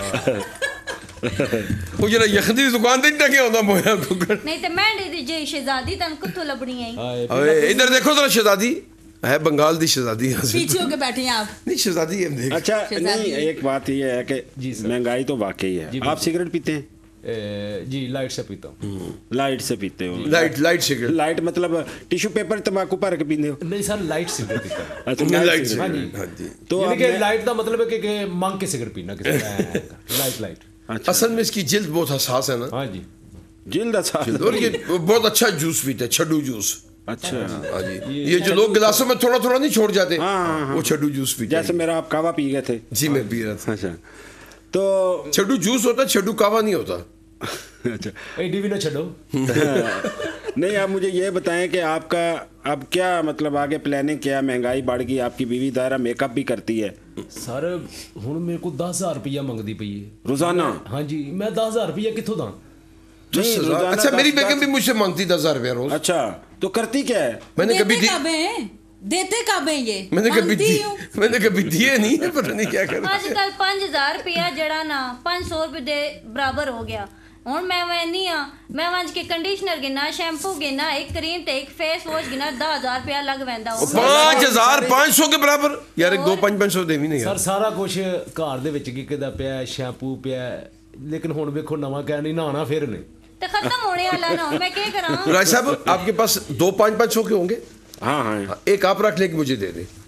ਉਹ ਜਿਹੜਾ ਯਖਨੀ ਦੀ ਦੁਕਾਨ ਤੇ ਟਕੇ ਹੁੰਦਾ ਮੋਇਆ ਕੁਕੜ। ਨਹੀਂ ਤੇ ਮੈਂ ਦੀ ਜੇ ਸ਼ਹਿਜ਼ਾਦੀ ਤਨ ਕਿੱਥੋਂ ਲੱਭਣੀ ਹੈ? ਓਏ ਇਧਰ ਦੇਖੋ ਜ਼ਰਾ शहजादी है, बंगाल दी शहजादी है। पीछे होके बैठे हैं आप। नहीं शहजादी है देख। अच्छा नहीं एक बात ये है कि महंगाई तो वाकई है। आप सिगरेट पीते हैं? जी लाइट से पीता हूँ। लाइट से पीते हो? लाइट लाइट सिगरेट, लाइट मतलब टिश्यू पेपर तंबाकू भर के पीते हो? नहीं सर लाइट सिगरेट पीता हूँ। अच्छा लाइट हाँ जी हाँ जी। तो यानी कि लाइट का मतलब है कि मांग के सिगरेट पीना किसी लाइट लाइट। अच्छा। असल में इसकी जिल्द बहुत हसास है ना। हाँ जी जिल्द अच्छा। और ये बहुत अच्छा जूस पीते हैं, छड्डू जूस। अच्छा हाँ जी, ये जो लोग गिलासों में थोड़ा थोड़ा नहीं छोड़ जाते, हाँ, वो छड्डू जूस पीते हैं। जैसे मेरा आप कावा पी गए थे। जी मैं पी रहा था। अच्छा तो छड्डू जूस होता है, छड्डू कावा नहीं होता। अच्छा एडी भी ना छो। नहीं आप मुझे ये बताएं कि आपका अब क्या मतलब आगे प्लानिंग क्या? महंगाई बढ़ गई, आपकी बीवी दायरा मेकअप भी करती है सर, हुण मेरे को दस हजार रुपया मंगती पई है रोजाना। हाँ जी मैं दस हजार रुपया कितों दा? अच्छा मेरी बेगम भी मुझसे मांगती दस हजार रुपया रोज। अच्छा तो करती क्या है? मैंने कभी दी, देते कब है ये? मैंने कभी दी, मैंने कभी दिए नहीं है, पता नहीं क्या कर। आजकल पांच हजार रुपया जड़ा ना पांच सौ रुपये दे बराबर हो गया। ਹੁਣ ਮੈਂ ਵੈਨੀ ਆ, ਮੈਂ ਵੰਜ ਕੇ ਕੰਡੀਸ਼ਨਰ ਗਿਨਾ, ਸ਼ੈਂਪੂ ਗਿਨਾ, ਇੱਕ ਕਰੀਮ ਤੇ ਇੱਕ ਫੇਸ ਵਾਸ਼ ਗਿਨਾ, दस हजार रुपया लग वैंदा। पांच हजार पांच सौ के बराबर यार, एक दो पांच पांच सौ दे भी नहीं सर सारा कुछ घर ਦੇ ਵਿੱਚ ਕਿਕਦਾ ਪਿਆ, ਸ਼ੈਂਪੂ ਪਿਆ, ਲੇਕਿन ਹੁਣ ਵੇਖੋ ਨਵਾਂ ਕਹਿ ਨਹੀਂ ਨਹਾਣਾ ਫਿਰ ਨੇ ਤੇ ਖਤਮ ਹੋਣੇ वाला ना, मैं क्या करा? राज साहब आपके पास दो पांच पांच सौ के होंगे? हाँ हाँ एक आप रख ले, मुझे दे दे।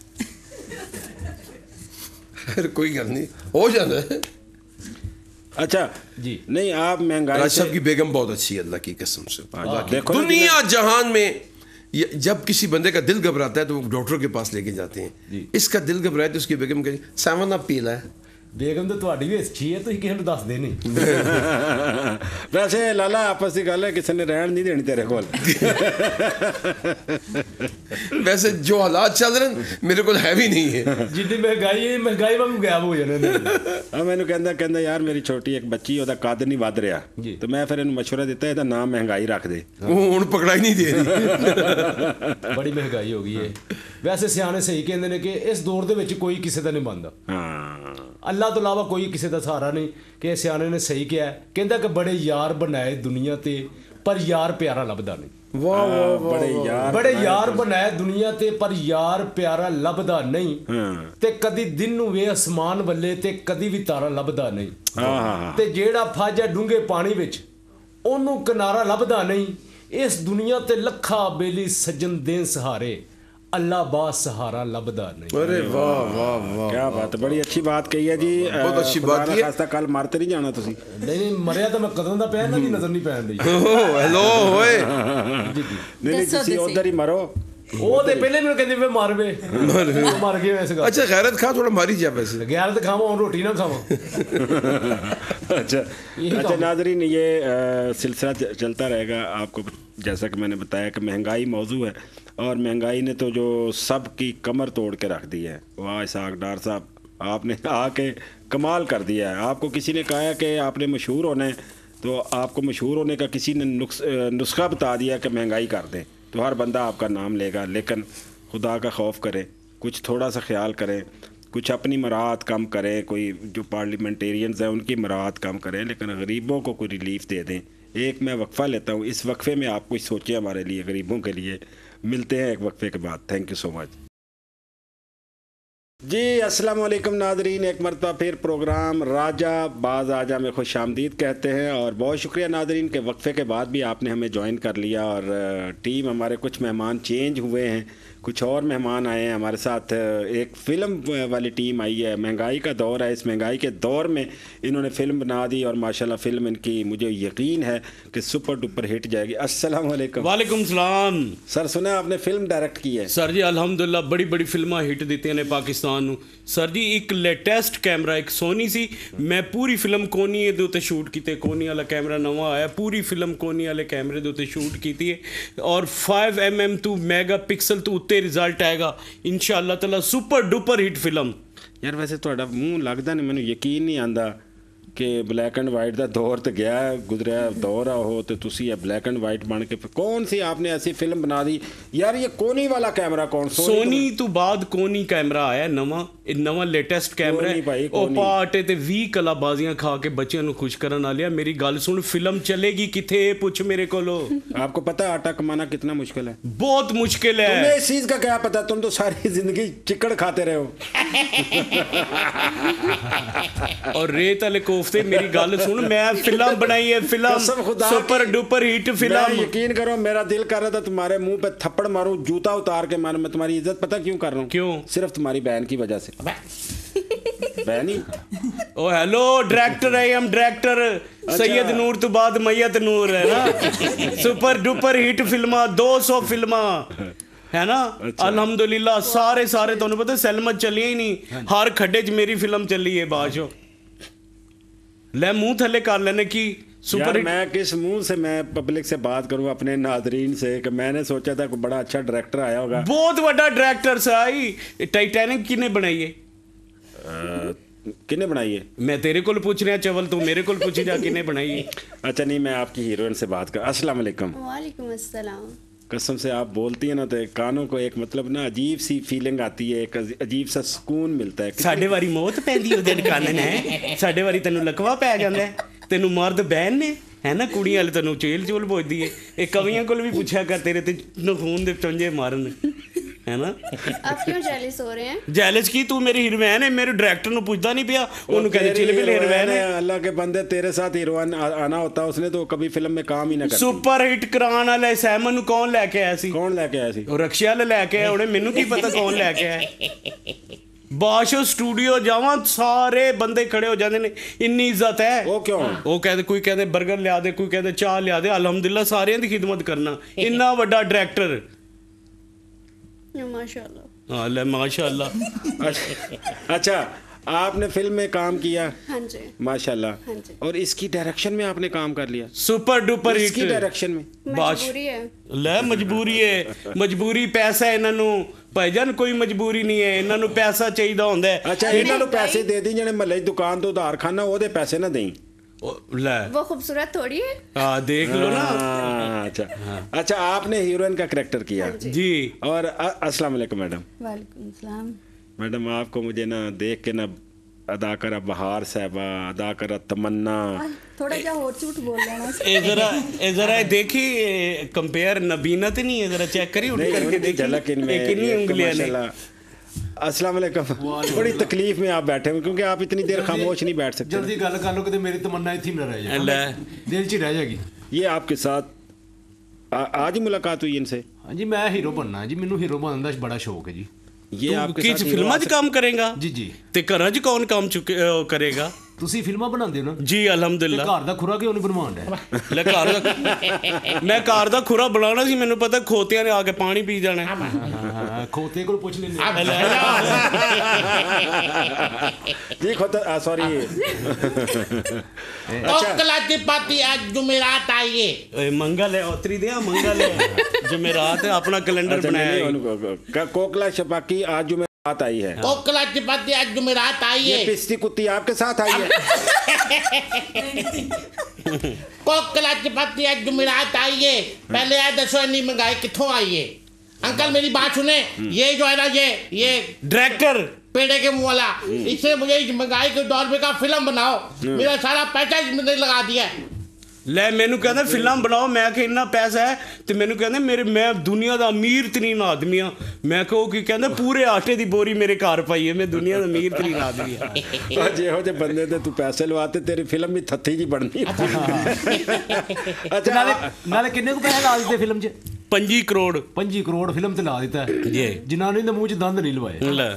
कोई गल नहीं, हो जाता है। अच्छा जी नहीं आप महंगाई राज साहब की बेगम बहुत अच्छी है अल्लाह की कसम से। देखो दुनिया जहान में जब किसी बंदे का दिल घबराता है तो वो डॉक्टर के पास लेके जाते हैं। इसका दिल घबराए तो उसकी बेगम कहे सावन आप पीला है। बेगम तो ਤੁਹਾਡੀ ਵੀ ਅੱਛੀ ਹੈ, ਤੁਸੀਂ ਕਿਸੇ ਨੂੰ ਦੱਸਦੇ ਨਹੀਂ। वैसे लाला आपस की गल है किसी ने रहन नहीं देनी तेरे कोल। वैसे जो हालात चल रहे हैं मेरे को है भी नहीं है। जितनी महंगाई है महंगाई वांगू गायब हो जाने ने। ਆ ਮੈਨੂੰ ਕਹਿੰਦਾ ਕਹਿੰਦਾ ਯਾਰ ਮੇਰੀ ਛੋਟੀ ਇੱਕ ਬੱਚੀ ਉਹਦਾ ਕੱਦ ਨਹੀਂ ਵੱਧ ਰਿਹਾ ਤੇ ਮੈਂ ਫਿਰ ਇਹਨੂੰ ਮਸ਼ਵਰਾ ਦਿੱਤਾ ਇਹਦਾ ਨਾਮ ਮਹਿੰਗਾਈ ਰੱਖ ਦੇ। ਉਹ ਹੁਣ ਪਕੜਾਈ ਨਹੀਂ ਦੇ ਰਹੀ। ਬੜੀ ਮਹਿੰਗਾਈ ਹੋ ਗਈ ਹੈ। ਵੈਸੇ ਸਿਆਣੇ ਸਹੀ ਕਹਿੰਦੇ ਨੇ ਕਿ ਇਸ ਦੌਰ ਦੇ ਵਿੱਚ ਕੋਈ ਕਿਸੇ ਦਾ ਨਹੀਂ ਬਣਦਾ। ਹਾਂ ਅੱਲਾਹ ਤੋਂ ਇਲਾਵਾ ਕੋਈ ਕਿਸੇ ਦਾ ਸਹਾਰਾ ਨਹੀਂ। ਕਿ ਸਿਆਣੇ ਨੇ ਸਹੀ ਕਿਹਾ, ਕਹਿੰਦਾ ਕਿ ਬੜੇ ਯਾਰ ਬਣਾਏ ਦੁਨੀਆ ਤੇ ਪਰ ਯਾਰ ਪਿਆਰਾ ਲੱਭਦਾ ਨਹੀਂ। ਵਾਹ ਵਾਹ ਬੜੇ ਯਾਰ ਬੜੇ ਯਾਰ ਬਣਾਏ ਦੁਨੀਆ ਤੇ ਪਰ ਯਾਰ ਪਿਆਰਾ ਲੱਭਦਾ ਨਹੀਂ। ਤੇ ਕਦੀ ਦਿਨ ਨੂੰ ਵੇ ਅਸਮਾਨ ਵੱਲੇ ਤੇ ਕਦੀ ਵੀ ਤਾਰਾ ਲੱਭਦਾ ਨਹੀਂ। ਤੇ ਜਿਹੜਾ ਫਾਜਾ ਡੂੰਘੇ ਪਾਣੀ ਵਿੱਚ ਉਹਨੂੰ ਕਿਨਾਰਾ ਲੱਭਦਾ ਨਹੀਂ। ਇਸ ਦੁਨੀਆ ਤੇ ਲੱਖਾਂ ਬੇਲੀ ਸੱਜਣ ਦੇਣ ਸਹਾਰੇ अल्लाह बा सहारा लभदा नहीं। अरे वाह वाह वाह क्या बात है, बड़ी अच्छी बात कही है जी। बहुत अच्छी बात है। खासा कल मारते नहीं जाना तुसी? नहीं नहीं मरिया तो मैं कदों दा पैन ना नजर नहीं पैन दी। हेलो ओए नहीं नहीं तुसी उधर ही मरो ਉਹ ਤੇ ਪਹਿਲੇ ਮੈਨੂੰ ਕਹਿੰਦੇ ਵੇ ਮਰ ਵੇ ਮਰ ਗਏ ਵੈਸੇ। अच्छा गैरत खा थोड़ा मारी जा वैसे। गैरत खावा और रोटी ना खावा। अच्छा अच्छा नाज़रीन, ये सिलसिला चलता रहेगा। आपको जैसा कि मैंने बताया कि महंगाई मौजू है और महंगाई ने तो जो सब की कमर तोड़ के रख दी है। वाह इसहाक डार साहब, आपने आके कमाल कर दिया है। आपको किसी ने कहा है कि आपने मशहूर होना है, तो आपको मशहूर होने का किसी ने नुस्ख नुस्खा बता दिया कि महंगाई कर दें तो हर बंदा आपका नाम लेगा। लेकिन खुदा का खौफ करें, कुछ थोड़ा सा ख्याल करें, कुछ अपनी मराहत कम करें। कोई जो पार्लियामेंटेरियंस हैं उनकी मराहत कम करें, लेकिन गरीबों को कोई रिलीफ दे दें। एक मैं वक्फ़ा लेता हूँ, इस वक्फ़े में आप कुछ सोचें हमारे लिए, गरीबों के लिए। मिलते हैं एक वक्फ़े के बाद। थैंक यू सो मच जी। अस्सलाम वालेकुम नाज़रीन, एक मरतबा फिर प्रोग्राम राजा बाज़ आजा में खुश आमदीद कहते हैं। और बहुत शुक्रिया नाज़रीन के वक्फ़े के बाद भी आपने हमें ज्वाइन कर लिया। और टीम हमारे कुछ मेहमान चेंज हुए हैं, कुछ और मेहमान आए हैं हमारे साथ। एक फ़िल्म वाली टीम आई है। महंगाई का दौर है, इस महंगाई के दौर में इन्होंने फ़िल्म बना दी और माशाल्लाह फ़िल्म इनकी मुझे यकीन है कि सुपर डुपर हिट जाएगी। अस्सलाम वालेकुम। वालेकुम सलाम। सर सुना आपने फ़िल्म डायरेक्ट की है? सर जी अल्हम्दुलिल्लाह बड़ी बड़ी फिल्मां हिट दित्तियां ने पाकिस्तान ਨੂੰ। ਸਰ ਜੀ ਇੱਕ ਲੇਟੈਸਟ ਕੈਮਰਾ ਇੱਕ ਸੋਨੀ ਸੀ, ਮੈਂ ਪੂਰੀ ਫਿਲਮ ਕੋਨੀ ਦੇ ਉੱਤੇ ਸ਼ੂਟ ਕੀਤੀ। ਕੋਨੀ ਵਾਲਾ ਕੈਮਰਾ ਨਵਾਂ ਆਇਆ, ਪੂਰੀ ਫਿਲਮ ਕੋਨੀ ਵਾਲੇ ਕੈਮਰੇ ਦੇ ਉੱਤੇ ਸ਼ੂਟ ਕੀਤੀ ਹੈ ਔਰ फाइव एम एम ਤੋਂ ਮੈਗਾ ਪਿਕਸਲ ਤੋਂ ਉੱਤੇ ਰਿਜ਼ਲਟ ਆਏਗਾ ਇਨਸ਼ਾਅੱਲਾ ਤਾਲਾ। Super duper hit film. ਯਾਰ ਵੈਸੇ ਤੁਹਾਡਾ ਮੂੰਹ ਲੱਗਦਾ ਨਹੀਂ, ਮੈਨੂੰ ਯਕੀਨ ਨਹੀਂ ਆਂਦਾ ਕਿ ਬਲੈਕ ਐਂਡ ਵਾਈਟ ਦਾ ਦੌਰ ਤੇ ਗਿਆ ਗੁਜ਼ਰਿਆ ਦੌਰ ਆ ਉਹ, ਤੇ ਤੁਸੀਂ ਇਹ ਬਲੈਕ ਐਂਡ ਵਾਈਟ ਬਣ ਕੇ ਕੌਣ ਸੀ आपने ऐसी फिल्म बना दी यार? ये कोनी वाला कैमरा कौन? ਸੋਨੀ ਤੋਂ ਬਾਅਦ ਕੋਨੀ ਕੈਮਰਾ ਆਇਆ ਨਵਾਂ, ਇਹ ਨਵਾਂ ਲੇਟੈਸਟ ਕੈਮਰਾ ਹੈ। ਉਹ ਪਾਟੇ ਤੇ ਵੀਹ ਕਲਾਬਾਜ਼ੀਆਂ ਖਾ ਕੇ ਬੱਚਿਆਂ ਨੂੰ ਖੁਸ਼ ਕਰਨ ਵਾਲਿਆ। ਮੇਰੀ ਗੱਲ ਸੁਣ, ਫਿਲਮ ਚੱਲੇਗੀ ਕਿੱਥੇ ਪੁੱਛ ਮੇਰੇ ਕੋਲੋਂ। आपको पता है आटा कमाना कितना मुश्किल है? बहुत मुश्किल है। तुम्हें इस चीज का क्या पता? तुम तो सारी जिंदगी चिकड़ खाते रहे हो और रेत वाले कोफ्ते। मेरी गल सुन, मैं फिल्म बनाई है, film super duper hit film. यकीन करो मेरा दिल कर रहा था तुम्हारे मुंह पे थप्पड़ मारूं, जूता उतार के मारूं। मैं तुम्हारी इज्जत पता क्यों कर रहा हूँ? क्यों? सिर्फ तुम्हारी बहन की वजह से। बहन ही ओ हेलो डायरेक्टर है हम, डायरेक्टर सैयद नूर तो बाद मैयत नूर है ना। सुपर डुपर हिट फिल्मा, दो सौ फिल्मा है ना। अच्छा। अल्हम्दुलिल्लाह सारे सारे तुहानू पता सैलमत चली ही नहीं, हर खड्डे च मेरी फिल्म चली है। बाशो ले मुंह थले कर लेने की सुपर। मैं किस मुंह से मैं पब्लिक से बात करूं अपने नादरीन से कि मैंने सोचा था कोई बड़ा अच्छा डायरेक्टर आया होगा। बहुत बड़ा डायरेक्टर से आई। टाइटैनिक किने बनाई है? किने बनाई है? मैं तेरे को पूछ रहा चवल, तू मेरे को पूछी जा किने बनाई है। अच्छा नहीं, मैं आपकी हीरोइन से बात कर। अस्सलाम वालेकुम। वालेकुम अस्सलाम। कसम से आप बोलती है ना तो कानों को एक मतलब ना अजीब सी फीलिंग आती है, एक अजीब सा सुकून मिलता है। साडे वारी मौत पैंदी ओदे कानन है, साडे वारी तैनू लकवा पै जांदा है, तैनू मर्द बहन ने है ना, कुड़ी वाले तैनू चेल चोल पुछदी है। ये कवियां कोल भी पूछा कर तेरे ते खून दे चुंझे मारन है ना। आप क्यों जेलस हो रहे हैं? जेलस की? तू मेरी हीरोइन है, मेरे डायरेक्टर नु पूछदा नहीं पिया, ओनु कहदे चिल भी हीरोइन है। अल्लाह के बंदे तेरे साथ हीरोइन आना होता उसने तो कभी फिल्म में काम ही ना करती। सुपर हिट कराने वाले सैमन नु कौन लेके आया सी? कौन लेके आया सी? ओ रक्षा वाले लेके आए, उन्हें मेनू की पता कौन लेके आया। बाशो स्टूडियो जावा सारे बंदे खड़े हो जाते ने, इन्नी इज्जत है। वो क्यों? वो कहते कोई कहते बर्गर लिया दे, कोई कहते चाह लिया दे। अल्हम्दुलिल्लाह सारे दी खिदमत करना, इन्ना बड़ा डायरेक्टर। माशाल्लाह। हाँ ले माशाल्लाह। अच्छा आपने फिल्म में काम किया? हाँ जी माशाल्लाह। हाँ जी। और इसकी डायरेक्शन में आपने काम कर लिया? Super duper hit. इसकी डायरेक्शन में मजबूरी है। ले मजबूरी है, मजबूरी पैसा है इन्हां नू भाईजान, कोई मजबूरी नहीं है, इन्हां नू पैसा चाहिदा हुंदा है। अच्छा इन्हां नू पैसे दे दी जने महल्ले दुकान तो उधार खाना ओदे पैसे ना देई। ले वो खूबसूरत थोड़ी है। हाँ देख लो ना। अच्छा अच्छा आपने हीरोइन का कैरेक्टर किया जी। और अस्सलाम वालेकुम मैडम। वालेकुम सलाम। मैडम आपको मुझे ना देख के ना अदाकारा बहार साहबा, अदाकारा तमन्ना, थोड़ा क्या और झूठ बोल रहे हैं। ए जरा ए जरा देखी कंपेयर नबीना तो नहीं है, जरा चेक करिए उठ करके देखिए झलक इनमें कितनी उंगलियां ने। अस्सलाम वालेकुम। बड़ी तकलीफ में आप बैठे हो क्योंकि आप इतनी देर खामोश नहीं बैठ सकते। जल्दी गल कर लो कि मेरी तमन्ना इतनी न रह जाए, दिल च रह जाएगी। ये आपके साथ आ, आज ही मुलाकात हुई इनसे? हाँ जी मैं हीरो बनना जी, मैनू हीरो बनने का बड़ा शौक है जी। ये आपके किस साथ फिल्म च काम करेगा? जी जी। ते घर च कौन काम चुके करेगा? ਤੁਸੀਂ ਫਿਲਮਾਂ ਬਣਾਉਂਦੇ ਹੋ ਨਾ ਜੀ ਅਲਹਮਦੁਲਿਲਾ। ਘਰ ਦਾ ਖੁਰਾ ਕਿਉਂ ਨਹੀਂ ਬਣਵਾਉਣ ਡਿਆ? ਲੈ ਘਰ ਦਾ ਮੈਂ ਘਰ ਦਾ ਖੁਰਾ ਬਣਾਉਣਾ ਸੀ, ਮੈਨੂੰ ਪਤਾ ਖੋਤਿਆਂ ਨੇ ਆ ਕੇ ਪਾਣੀ ਪੀ ਜਾਣਾ। ਹਾਂ, ਖੋਤੇ ਕੋਲ ਪੁੱਛ ਲੈਂਦੇ ਜੀ ਖੋਤਾ ਸੌਰੀ कोकला की पाती आज जुमेरात आइए। ਓਏ ਮੰਗਲ ਹੈ ਉਤਰੀ ਦਿਆ ਮੰਗਲ ਹੈ ਜੁਮੇਰਾਤ ਹੈ ਆਪਣਾ ਕੈਲੰਡਰ ਬਣਾਇਆ। कोकला छपाकी आज जुमेरात आई है। कोकला की पाती आज जुमेरात ये आइए। पिस्ती कुत्ती आपके साथ आई है। कोकला की पाती आज जुमेरात आइए। पहले यार दसो इतनी महंगाई कितों आई है? अंकल मेरी बात सुने, ये जो है ना ये ये डायरेक्टर पेड़े के मुंह वाला, इससे मुझे इस महंगाई के दौर में का फिल्म बनाओ। मेरा सारा पैसा इसमें लगा दिया है। ਲੈ ਮੈਨੂੰ ਕਹਿੰਦਾ ਫਿਲਮ ਬਣਾਓ, ਮੈਂ ਕਿ ਇੰਨਾ ਪੈਸਾ ਹੈ ਤੇ ਮੈਨੂੰ ਕਹਿੰਦੇ ਮੇਰੇ ਮੈਂ ਦੁਨੀਆ ਦਾ ਅਮੀਰ ਤਰੀਨ ਆਦਮੀ ਆ। ਮੈਂ ਕਿਹਾ ਉਹ ਕੀ ਕਹਿੰਦਾ ਪੂਰੇ ਆਟੇ ਦੀ ਬੋਰੀ ਮੇਰੇ ਘਰ ਪਾਈ ਹੈ, ਮੈਂ ਦੁਨੀਆ ਦਾ ਅਮੀਰ ਤਰੀਨ ਆਦਮੀ ਆ। ਜਿਹੋ ਜਿਹੇ ਬੰਦੇ ਤੇ ਤੂੰ ਪੈਸੇ ਲਵਾਤੇ ਤੇਰੀ ਫਿਲਮ ਵੀ ਥੱਥੀ ਜੀ ਬਣਨੀ। ਅੱਛਾ ਨਾਲੇ ਨਾਲੇ ਕਿੰਨੇ ਕੁ ਪੈਸੇ ਲਾ ਦਿੱਤੇ ਫਿਲਮ 'ਚ? ਪੰਜੀ ਕਰੋੜ ਪੰਜੀ ਕਰੋੜ ਫਿਲਮ ਤੇ ਲਾ ਦਿੱਤਾ ਜੀ। ਜਨਾਨੀ ਦੇ ਮੂੰਹ 'ਚ ਦੰਦ ਨਹੀਂ ਲਵਾਏ। ਲੈ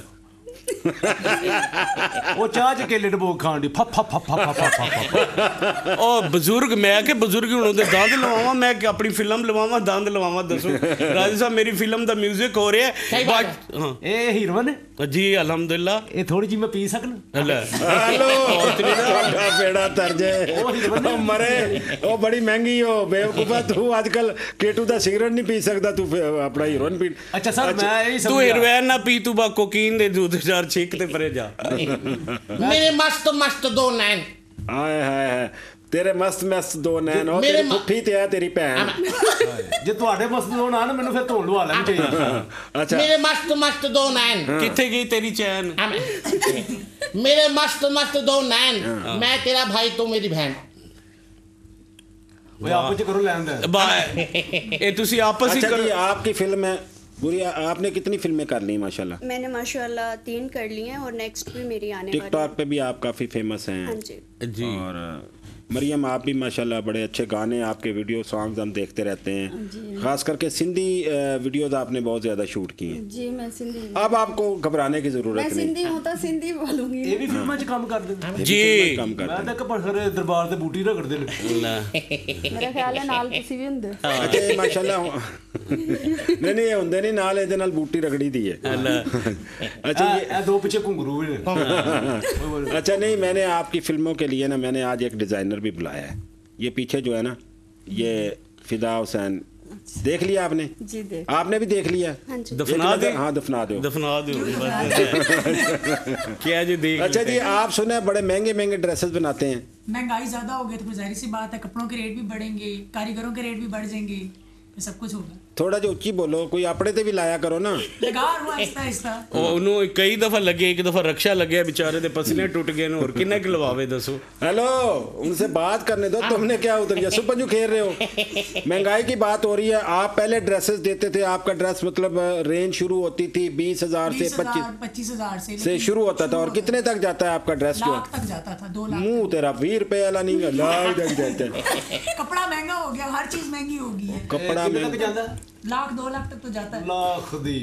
ਉਹ ਚਾਹ 'ਚ ਕੇਲੇ ਡਬੋ ਖਾਣ ਦੀ ਫੱਫ ਫੱਫ ਫੱਫ ਫੱਫ ਫੱਫ। ਉਹ ਬਜ਼ੁਰਗ ਮੈਂ ਕਿ ਬਜ਼ੁਰਗ ਹੁਣ ਉਹਦੇ ਦੰਦ ਲਵਾਵਾਂ, ਮੈਂ ਕਿ ਆਪਣੀ ਫਿਲਮ ਲਵਾਵਾਂ ਦੰਦ ਲਵਾਵਾਂ? ਦੱਸੋ ਰਾਜੂ ਸਾਹਿਬ, ਮੇਰੀ ਫਿਲਮ ਦਾ ਮਿਊਜ਼ਿਕ ਹੋ ਰਿਹਾ ਹੈ। ਹਾਂ ਇਹ ਹੀਰੋਇਨ ਜੀ ਅਲਹਮਦੁਲਿਲਾ। ਇਹ ਥੋੜੀ ਜਿਹੀ ਮੈਂ ਪੀ ਸਕਣਾ? ਲੈ हेलो ਤੁਹਾਡਾ ਬੇੜਾ ਤਰਜੇ ਉਹ ਮਰੇ ਉਹ ਬੜੀ ਮਹਿੰਗੀ ਉਹ ਬੇਵਕੂਫਾ ਤੂੰ ਅੱਜਕੱਲ ਕੇਟੂ ਦਾ ਸਿਗਰਟ ਨਹੀਂ ਪੀ ਸਕਦਾ, ਤੂੰ ਆਪਣਾ ਹੀਰੋਇਨ ਪੀ। ਅੱਛਾ ਸਰ ਮੈਂ ਇਹ ਤੂੰ ਹੀਰੋਇਨ ਨਾ ਪੀ, ਤੂੰ ਬਾ ਕੋਕੀਨ ਦੇ दूध चार छीक ते परे जा। मेरे मस्त मस्त दो नैन। हाय हाय हाय तेरे मस्त मस्त दो नैन। और तेरी पुट्ठी ते है तेरी भैन। ਜੇ ਤੁਹਾਡੇ ਮਸਤ ਹੋਣ ਆ ਨਾ ਮੈਨੂੰ ਫਿਰ ਧੋਣ ਲਵਾ ਲੈਣੀ ਚਾਹੀਦੀ। अच्छा मेरे मस्त मस्त दो नैन। किथे गई तेरी चैन? मेरे मस्त मस्त दो नैन। मैं तेरा भाई, तू मेरी बहन। ਓਏ ਆਪਸ ਚ ਕਰੋ ਲੈਣ ਦਾ बा ये तुसी आपस ही अच्छा कर। जी आपकी फिल्म है गुड़िया, आपने कितनी फिल्में कर ली माशाल्लाह? मैंने माशाल्लाह तीन कर ली हैं और नेक्स्ट भी मेरी आने वाली है। टिकटॉक पे भी आप काफ़ी फेमस हैं। हाँ जी जी। और मरियम आप भी माशाल्लाह बड़े अच्छे गाने, आपके वीडियो सॉन्ग्स हम देखते रहते हैं। खास करके सिंधी वीडियोस आपने बहुत ज़्यादा शूट की हैं। जी मैं सिंधी अब आपको घबराने की मैं ज़रूरत नहीं। सिंधी हूँ तो सिंधी बोलूंगी। ਇਹ ਵੀ ਫਿਲਮਾਂ 'ਚ ਕੰਮ ਕਰਦੇ ਨੇ जी काम ਮੈਂ करते ਤਾਂ ਕਪੜਖਰੇ ਦਰਬਾਰ ਤੇ ਬੂਟੀ ਰਗੜਦੇ ਨੇ। मेरा ख्याल है नाल तुसी भी हुंदे। हैं। अच्छा ये माशाल्लाह नहीं नहीं ये ਹੁੰਦੇ ਨਹੀਂ ਨਾਲ ਇਹਦੇ ਨਾਲ ਬੂਟੀ ਰਗੜੀ ਦੀ है। अच्छा ये ਇਹ ਦੋ ਪਿੱਛੇ ਘੁੰਗਰੂ ਵੀ ਨੇ। अच्छा नहीं मैंने आपकी फिल्मों के लिए ना मैंने आज एक डिज़ाइनर भी बुलाया है। ये पीछे जो है ना ये फिदा हुसैन देख लिया आपने? जी देख। आपने भी देख लिया? हाँ जी। दफना एक दे। नज़र- हाँ दफना दो। दफना दो। क्या जी देख। अच्छा जी आप सुने बड़े महंगे महंगे ड्रेसेस बनाते हैं। महंगाई ज्यादा हो गई तो जाहिर सी बात है कपड़ों के रेट भी बढ़ेंगे, कारीगरों के रेट भी बढ़ जाएंगे, ये सब कुछ होगा। थोड़ा जो ਉੱਚੀ ਬੋਲੋ, ਕੋਈ ਆਪਣੇ ਤੇ ਵੀ ਲਾਇਆ ਕਰੋ ਨਾ। लगा हुआ आहिस्ता आहिस्ता। ਉਹਨੂੰ ਕਈ ਦਫਾ ਲੱਗੇ, ਇੱਕ ਦਫਾ ਰਕਸ਼ਾ ਲੱਗਿਆ बेचारे ਦੇ पसीने टूट गए ने, और किन्ने कि लवावे दसो। हेलो उनसे बात करने दो, तुमने क्या उतर गया सुपंजू खेल रहे हो। महंगाई की बात हो रही है। आप पहले ड्रेसेस देते थे, आपका ड्रेस मतलब रेंज शुरू होती थी बीस हजार से पच्चीस पच्चीस हजार से से शुरू होता था, और कितने तक जाता है आपका ड्रेस जो? लाख तक जाता था, दो लाख। मुंह तेरा बीस रुपए वाला नहीं, लाख तक जाता है। कपड़ा महंगा हो गया, हर चीज महंगी हो गई है। कपड़ा ਕਿੰਨੇ में ਤੱਕ ਜਾਂਦਾ? लाख दो लाख तक तो जाता है। ਲੱਖ ਦੀ।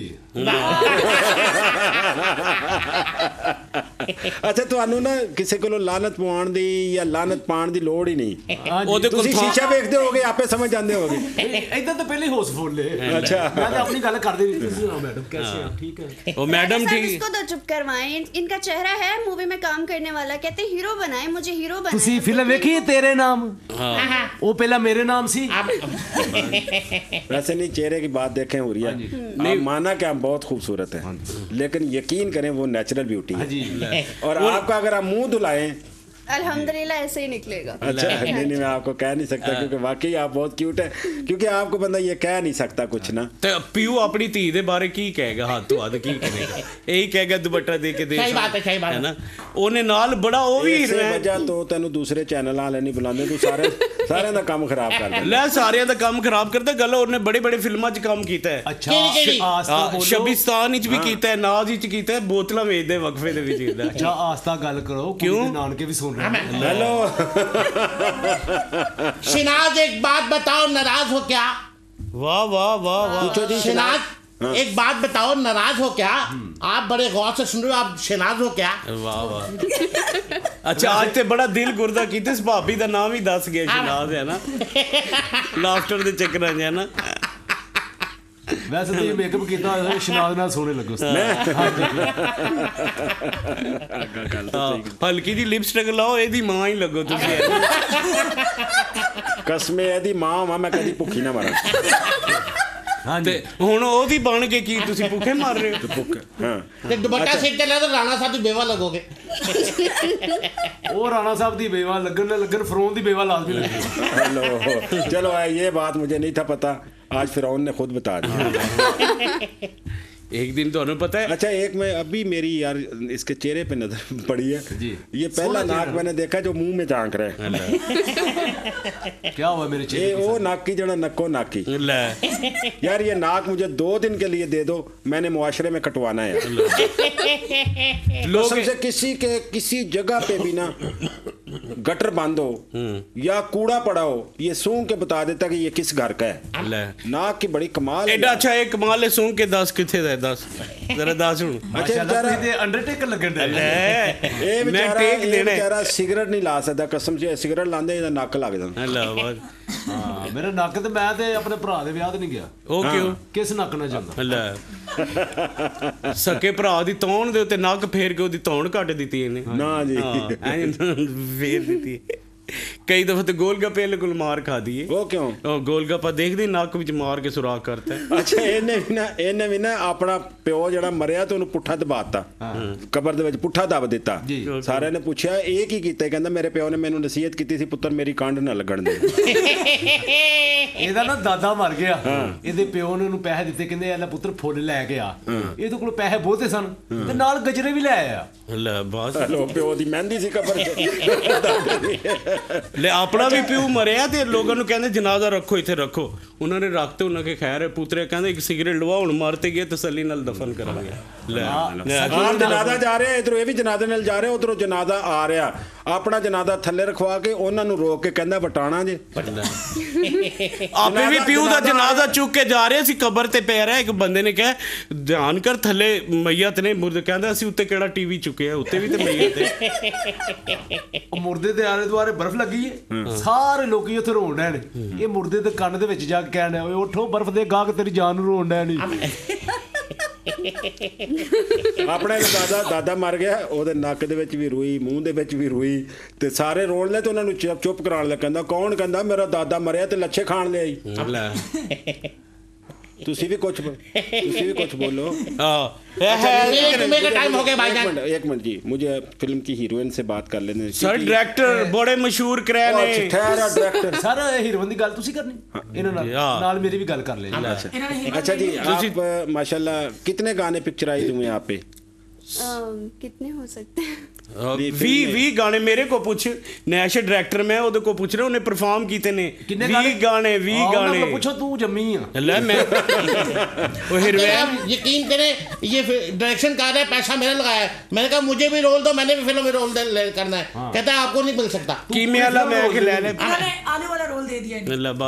ਅੱਛਾ ਤੁਹਾਨੂੰ ਨਾ ਕਿਸੇ ਕੋਲੋਂ ਲਾਨਤ ਪਵਾਉਣ ਦੀ ਜਾਂ ਲਾਨਤ ਪਾਉਣ ਦੀ ਲੋੜ ਹੀ ਨਹੀਂ। ਉਹਦੇ ਕੋਲ ਤੁਸੀਂ ਸ਼ੀਸ਼ਾ ਵੇਖਦੇ ਹੋਗੇ, ਆਪੇ ਸਮਝ ਜਾਂਦੇ ਹੋਗੇ। ਇਦਾਂ ਤਾਂ ਪਹਿਲੇ ਹੋਸ ਫੋਲ ਲੈ। अच्छा ਮੈਂ ਤਾਂ ਆਪਣੀ ਗੱਲ ਕਰਦੇ ਨਹੀਂ। ਤੁਸੀਂ ਸੁਣਾਓ ਮੈਡਮ कैसे हैं? ठीक है। ਉਹ मैडम साहब, ठीक। इसको तो चुप करवाएं। इनका चेहरा है मूवी में काम करने वाला, कहते हैं हीरो बनाए, मुझे हीरो बनाए। ਤੁਸੀਂ ਫਿਲਮ ਵੇਖੀ ਹੈ ਤੇਰੇ ਨਾਮ? ਉਹ ਪਹਿਲਾਂ ਮੇਰੇ ਨਾਮ ਸੀ। वैसे नहीं, चेहरे की बात देखें हुरिया, आप माना कि हम बहुत खूबसूरत हैं, लेकिन यकीन करें वो नेचुरल ब्यूटी है। और आपका अगर आप मुंह धुलाएं अल्हम्दुलिल्लाह ऐसे ही निकलेगा। अच्छा नहीं नहीं मैं आपको कह नहीं सकता, क्योंकि वाकई आप बहुत क्यूट है, क्योंकि आपको बंदा ये कह नहीं सकता कुछ ना। ਤੇ ਪਿਓ ਆਪਣੀ ਧੀ ਦੇ ਬਾਰੇ ਕੀ ਕਹੇਗਾ? ਹੱਥ ਤੋਂ ਹੱਥ ਕੀ ਕਰੇਗਾ? ਇਹੀ ਕਹੇਗਾ ਦੁਪੱਟਾ ਦੇ ਕੇ ਦੇ। ਸਹੀ ਬਾਤ ਹੈ, ਸਹੀ ਬਾਤ ਹੈ ਨਾ। ਉਹਨੇ ਨਾਲ ਬੜਾ ਉਹ ਵੀ ਇਸੇ ਵਜ੍ਹਾ ਤੋਂ ਤੈਨੂੰ ਦੂਸਰੇ ਚੈਨਲ ਵਾਲੇ ਨਹੀਂ ਬੁਲਾਉਂਦੇ, ਤੂੰ ਸਾਰੇ ਸਾਰਿਆਂ ਦਾ ਕੰਮ ਖਰਾਬ ਕਰ ਦਿੰਦਾ। ਲੈ ਸਾਰਿਆਂ ਦਾ ਕੰਮ ਖਰਾਬ ਕਰਦਾ। ਗੱਲ ਉਹਨੇ ਬੜੇ ਬੜੇ ਫਿਲਮਾਂ 'ਚ ਕੰਮ ਕੀਤਾ ਹੈ। ਅੱਛਾ ਕਿਹੜੀ ਕਿਹੜੀ? ਆਸਤਾ ਬੋਲੋ। ਸ਼ਬਿਸਤਾਨ ਵਿੱਚ ਵੀ ਕੀਤਾ ਹੈ, ਨਾਜ਼ ਵਿੱਚ ਕੀਤਾ ਹੈ, ਬੋਤਲਾਂ ਵੇਚਦੇ ਵਕਫੇ ਦੇ ਵਿੱਚ ਕੀਤਾ ਹੈ। ਅੱਛਾ ਆਸਤਾ ਗੱਲ ਕਰੋ। ਕਿਉਂ? ਕੁੜੀ ਦੇ ਨਾਨਕੇ ਵੀ ਸੁਣ ਰਹੇ ਨੇ। हेलो शिनाज एक बात बताओ, नाराज हो क्या? वाह वाह वाह वाह। पूछो जी शिनाज एक बात बताओ, नाराज हो क्या? आप बड़े गौर से सुन रहे हो, आप शहनाज हो क्या? वाह वाह। अच्छा आज ते बड़ा दिल गुरदा कीते, इस भाभी दा नाम ही दस गए, शहनाज है ना, लाफ्टर दे चक्कर च है ना। वैसे तो ये मेकअप किया होया शनाज नाल सोहने लगो। हल्की जी लिपस्टिक लाओ, एदी मां ही लगो तुसी। कसम एदी मां वा, मैं कदी भुखी ना मरा। ਤੇ ਹੁਣ ਉਹਦੀ ਬਣ ਕੇ ਕੀ ਤੁਸੀਂ ਭੁੱਖੇ ਮਰ ਰਹੇ ਹੋ? ਤੇ ਦੁਪੱਟਾ ਸਿਰ ਤੇ ਲਾ ਤਾਂ ਰਾਣਾ ਸਾਹਿਬ ਦੀ ਬੇਵਾ ਲੱਗੋਗੇ। ਉਹ ਰਾਣਾ ਸਾਹਿਬ ਦੀ ਬੇਵਾ ਲੱਗਣ ਨਾ ਲੱਗਣ, ਫਰੋਨ ਦੀ ਬੇਵਾ ਲਾਜ਼ਮੀ ਲੱਗੀ। हेलो, चलो ये बात मुझे नहीं था पता, आज फिरौन ने खुद बता दिया। एक दिन तो पता है। अच्छा एक मैं अभी मेरी यार इसके चेहरे पे नजर पड़ी है जी, ये पहला नाक मैंने देखा जो मुंह में झांक रहे हैं। क्या हुआ मेरे चेहरे? ये वो नाकी जड़ा नक्को नाकी यार, ये नाक मुझे दो दिन के लिए दे दो, मैंने मुआशरे में कटवाना है। लोग से किसी के किसी जगह पे भी ना गटर बंद हो या कूड़ा पड़ा हो, ये सूंघ के बता देता कि ये किस घर का है। नाक की बड़ी कमाल है। एडा अच्छा एक कमाल है, सूंघ के दस किथे दा दस जरा दस हूं। अच्छा जरा ते अंडरटेकर लगन दे। ए मैं टेक देना बेचारा सिगरेट नहीं ला सकदा, कसम से सिगरेट लांदे ਇਹਦਾ ਨੱਕ ਲੱਗ ਜਾਂਦਾ। ਅੱਲਾ ਬਾਦ ਹਾਂ ਮੇਰਾ ਨੱਕ ਤੇ ਮੈਂ ਤੇ ਆਪਣੇ ਭਰਾ ਦੇ ਵਿਆਹ ਤੇ ਨਹੀਂ ਗਿਆ। ਉਹ ਕਿਉਂ? ਕਿਸ ਨੱਕ ਨਾਲ ਜਾਂਦਾ? ਅੱਲਾ ਸਕੇ ਭਰਾ ਦੀ ਤੌਣ ਦੇ ਉੱਤੇ ਨੱਕ ਫੇਰ ਕੇ ਉਹਦੀ ਤੌਣ ਕੱਟ ਦਿੱਤੀ ਇਹਨੇ। ਨਾ ਜੀ ਐਂ ਫੇਰ ਦਿੱਤੀ। ਕਈ ਦਫਾ ਤੇ ਗੋਲਗੱਪੇ ਕੋਲ ਮਾਰ ਖਾ ਦੀਏ। ਉਹ ਕਿਉਂ? ਉਹ ਗੋਲਗੱਪਾ ਦੇਖਦੇ ਨੱਕ ਵਿੱਚ ਮਾਰ ਕੇ ਸੁਰਾਖ ਕਰਤਾ। ਅੱਛਾ ਇਹਨੇ ਵੀ ਨਾ ਇਹਨੇ ਵੀ ਨਾ ਆਪਣਾ ਪਿਓ ਜਿਹੜਾ ਮਰਿਆ ਤੇ ਉਹਨੂੰ ਪੁੱਠਾ ਦਬਾਤਾ, ਕਬਰ ਦੇ ਵਿੱਚ ਪੁੱਠਾ ਦਬ ਦਿੱਤਾ। ਸਾਰਿਆਂ ਨੇ ਪੁੱਛਿਆ ਇਹ ਕੀ ਕੀਤਾ? ਕਹਿੰਦਾ ਮੇਰੇ ਪਿਓ ਨੇ ਮੈਨੂੰ ਨਸੀਹਤ ਕੀਤੀ ਸੀ, ਪੁੱਤਰ ਮੇਰੀ ਕੰਡ ਨਾ ਲੱਗਣ ਦੇ। ਇਹਦਾ ਨਾ ਦਾਦਾ ਮਰ ਗਿਆ, ਇਹਦੇ ਪਿਓ ਨੇ ਉਹਨੂੰ ਪੈਸੇ ਦਿੱਤੇ, ਕਹਿੰਦੇ ਇਹਦਾ ਪੁੱਤਰ ਫੁੱਲ ਲੈ ਕੇ ਆ। ਇਹਦੇ ਕੋਲ ਪੈਸੇ ਬਹੁਤੇ ਸਨ ਤੇ ਨਾਲ ਗਜਰੇ ਵੀ ਲੈ ਆਇਆ। ਲੈ ਬਸ ਲੋ ਪਿਓ ਦੀ ਮਹਿੰਦੀ ਸੀ ਕਬਰ 'ਚ। ਲੈ ਆਪਣਾ ਵੀ ਪਿਓ ਮਰਿਆ ਤੇ ਲੋਕਾਂ ਨੂੰ ਕਹਿੰਦੇ ਜਨਾਜ਼ਾ ਰੱਖੋ, ਇੱਥੇ ਰੱਖੋ। ਉਹਨਾਂ ਨੇ ਰੱਖਤੇ, ਉਹਨਾਂ ਕੇ ਖੈਰ ਹੈ। ਪੁੱਤਰੇ ਕਹਿੰਦੇ ਇੱਕ ਸਿਗਰਟ ਲਵਾ, ਹੁਣ ਮਰ ਤੇ ਗਏ, ਤਸੱਲੀ ਨਾਲ ਦਫਨ ਕਰਾਂਗੇ। ਲੈ ਆਪ ਜਨਾਜ਼ਾ ਜਾ ਰਿਹਾ, ਇਧਰੋਂ ਇਹ ਵੀ ਜਨਾਜ਼ੇ ਨਾਲ ਜਾ ਰਿਹਾ, ਉਧਰੋਂ ਜਨਾਜ਼ਾ ਆ ਰਿਹਾ। ਆਪਣਾ ਜਨਾਜ਼ਾ ਥੱਲੇ ਰਖਵਾ ਕੇ ਉਹਨਾਂ ਨੂੰ ਰੋਕ ਕੇ ਕਹਿੰਦਾ ਵਟਾਣਾ ਜੇ। ਆਪੇ ਵੀ ਪਿਓ ਦਾ ਜਨਾਜ਼ਾ ਚੁੱਕ ਕੇ ਜਾ ਰਹੇ ਸੀ, ਕਬਰ ਤੇ ਪੈ ਰਿਹਾ। ਇੱਕ ਬੰਦੇ ਨੇ ਕਿਹਾ ਧਿਆਨ ਕਰ, ਥੱਲੇ ਮਈਅਤ ਨੇ। ਮੁਰਦੇ ਕਹਿੰਦਾ ਅਸੀਂ ਉੱਤੇ ਕਿਹੜਾ ਟੀਵੀ ਚੁੱਕਿਆ, ਉੱਤੇ ਵੀ ਤੇ ਮਈਅਤ ਹੈ। ਮੁਰਦੇ ਦੇ ਆਲੇ ਦੁਆਲੇ ਬਰਫ਼ ਲੱਗੀ ਹੈ, ਸਾਰੇ ਲੋਕੀ ਉੱਥੇ ਰੋਣ ਡਏ ਨੇ। ਇਹ ਮੁਰਦੇ ਦੇ ਕੰਨ ਦੇ ਵਿੱਚ ਜਾ ਕੇ ਕਹਿਣ ਡਿਆ, ਓਏ ਉੱਠੋ ਬਰਫ਼ ਦੇ ਗਾਹਕ, ਤੇਰੀ ਜਾਨ ਨੂੰ ਰੋਣ ਡਿਆ ਨਹੀਂ। ਆਪਣੇ ਦਾਦਾ ਦਾਦਾ ਮਰ ਗਿਆ, ਉਹਦੇ ਨੱਕ ਦੇ ਵਿੱਚ ਵੀ ਰੂਈ, ਮੂੰਹ ਦੇ ਵਿੱਚ ਵੀ ਰੂਈ, ਤੇ ਸਾਰੇ ਰੋਣ ਲੈ ਤੇ ਉਹਨਾਂ ਨੂੰ ਚੁੱਪ ਚੁੱਪ ਕਰਾਉਣ ਲੱਗ। ਕਹਿੰਦਾ ਕੌਣ? ਕਹਿੰਦਾ ਮੇਰਾ ਦਾਦਾ ਮਰਿਆ ਤੇ ਲੱਛੇ ਖਾਣ ਲਿਆਈ। ਤੁਸੀਂ ਵੀ ਕੁਝ ਤੁਸੀਂ ਵੀ ਕੁਝ बोलो। टाइम हो गया भाईजान। एक मिनट जी, मुझे फिल्म की हीरोइन से बात कर लेने। सर डायरेक्टर बड़े मशहूर कराए ने। ठहरा डायरेक्टर सर हीरोइन ਦੀ ਗੱਲ ਤੁਸੀਂ ਕਰਨੀ, ਇਹਨਾਂ ਨਾਲ ਨਾਲ ਮੇਰੀ ਵੀ ਗੱਲ ਕਰ ਲੈ। अच्छा जी, आप माशाल्लाह कितने गाने पिक्चराइज हुए यहाँ पे? कितने हो सकते हैं? ਵੀ ਵੀ ਗਾਣੇ ਮੇਰੇ ਕੋ ਪੁੱਛ, ਨੈਸ਼ਨਲ ਡਾਇਰੈਕਟਰ ਮੈਂ ਉਹਦੇ ਕੋ ਪੁੱਛ ਰਿਹਾ, ਉਹਨੇ ਪਰਫਾਰਮ ਕੀਤੇ ਨੇ ਵੀਹ ਗਾਣੇ। ਵੀਹ ਗਾਣੇ ਪੁੱਛੋ, ਤੂੰ ਜੰਮੀ ਆ। ਲੈ मैं वो हीरोइन यकीन करें, ये डायरेक्शन कर रहा है, पैसा मैंने लगाया है। मैंने कहा मुझे भी रोल दो, मैंने भी फिल्म में रोल करना है। कहता है आपको नहीं मिल सकता। कीमे वाला मैं के ले ले आने वाला रोल दे दिया। अल्लाह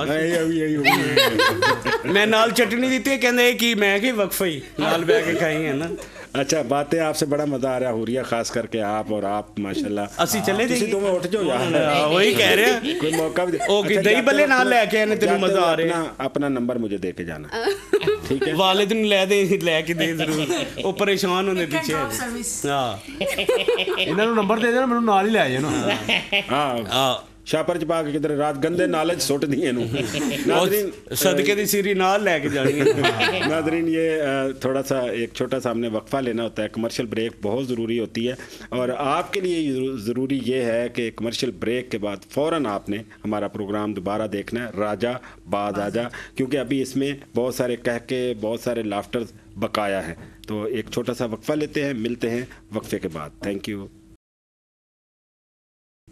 बात मैं नाल चटनी दी थी, कहंदे की मैं की वक्फा ही नाल बैठ के खाई है ना। अच्छा बातें आपसे बड़ा मजा आ रहा है, हुरिया खास करके आप और आप माशाल्लाह। ਅਸੀਂ ਚੱਲੇ ਜੀ, ਤੁਸੀਂ ਦੋਵੇਂ ਉੱਠ ਜਾਓ ਯਾਰ, वही कह रहे हैं कोई मौका भी। ओके दही भल्ले नाल लेके आने, तेरे मजा आ रहा है। अपना नंबर मुझे दे के जाना, ठीक है? वालिद ਨੂੰ ਲੈ ਦੇ, ਲੈ ਕੇ ਦੇ ਜ਼ਰੂਰ, ਉਹ ਪਰੇਸ਼ਾਨ ਹੁੰਦੇ ਪਿੱਛੇ। ਹਾਂ ਇਹਨਾਂ ਨੂੰ ਨੰਬਰ ਦੇ ਦੇਣਾ, ਮੈਨੂੰ ਨਾਲ ਹੀ ਲੈ ਜਾਣਾ। ਹਾਂ ਹਾਂ ਛਾਪਰ ਚ ਪਾ ਕੇ ਕਿਧਰ ਰਾਤ ਗੰਦੇ ਨਾਲੇ ਚ ਸੁੱਟ ਦੀ ਇਹਨੂੰ। नादरीन सदके दी सीरी नाल लेके जानी है। नादरीन ये थोड़ा सा एक छोटा सा हमने वक्फा लेना होता है, कमर्शियल ब्रेक बहुत ज़रूरी होती है, और आपके लिए ज़रूरी ये है कि कमर्शियल ब्रेक के बाद फ़ौरन आपने हमारा प्रोग्राम दोबारा देखना है, राजा बाज आजा, क्योंकि अभी इसमें बहुत सारे कह के बहुत सारे लाफ्टर बकाया है। तो एक छोटा सा वक्फा लेते हैं, मिलते हैं वक्फे के बाद। Thank you.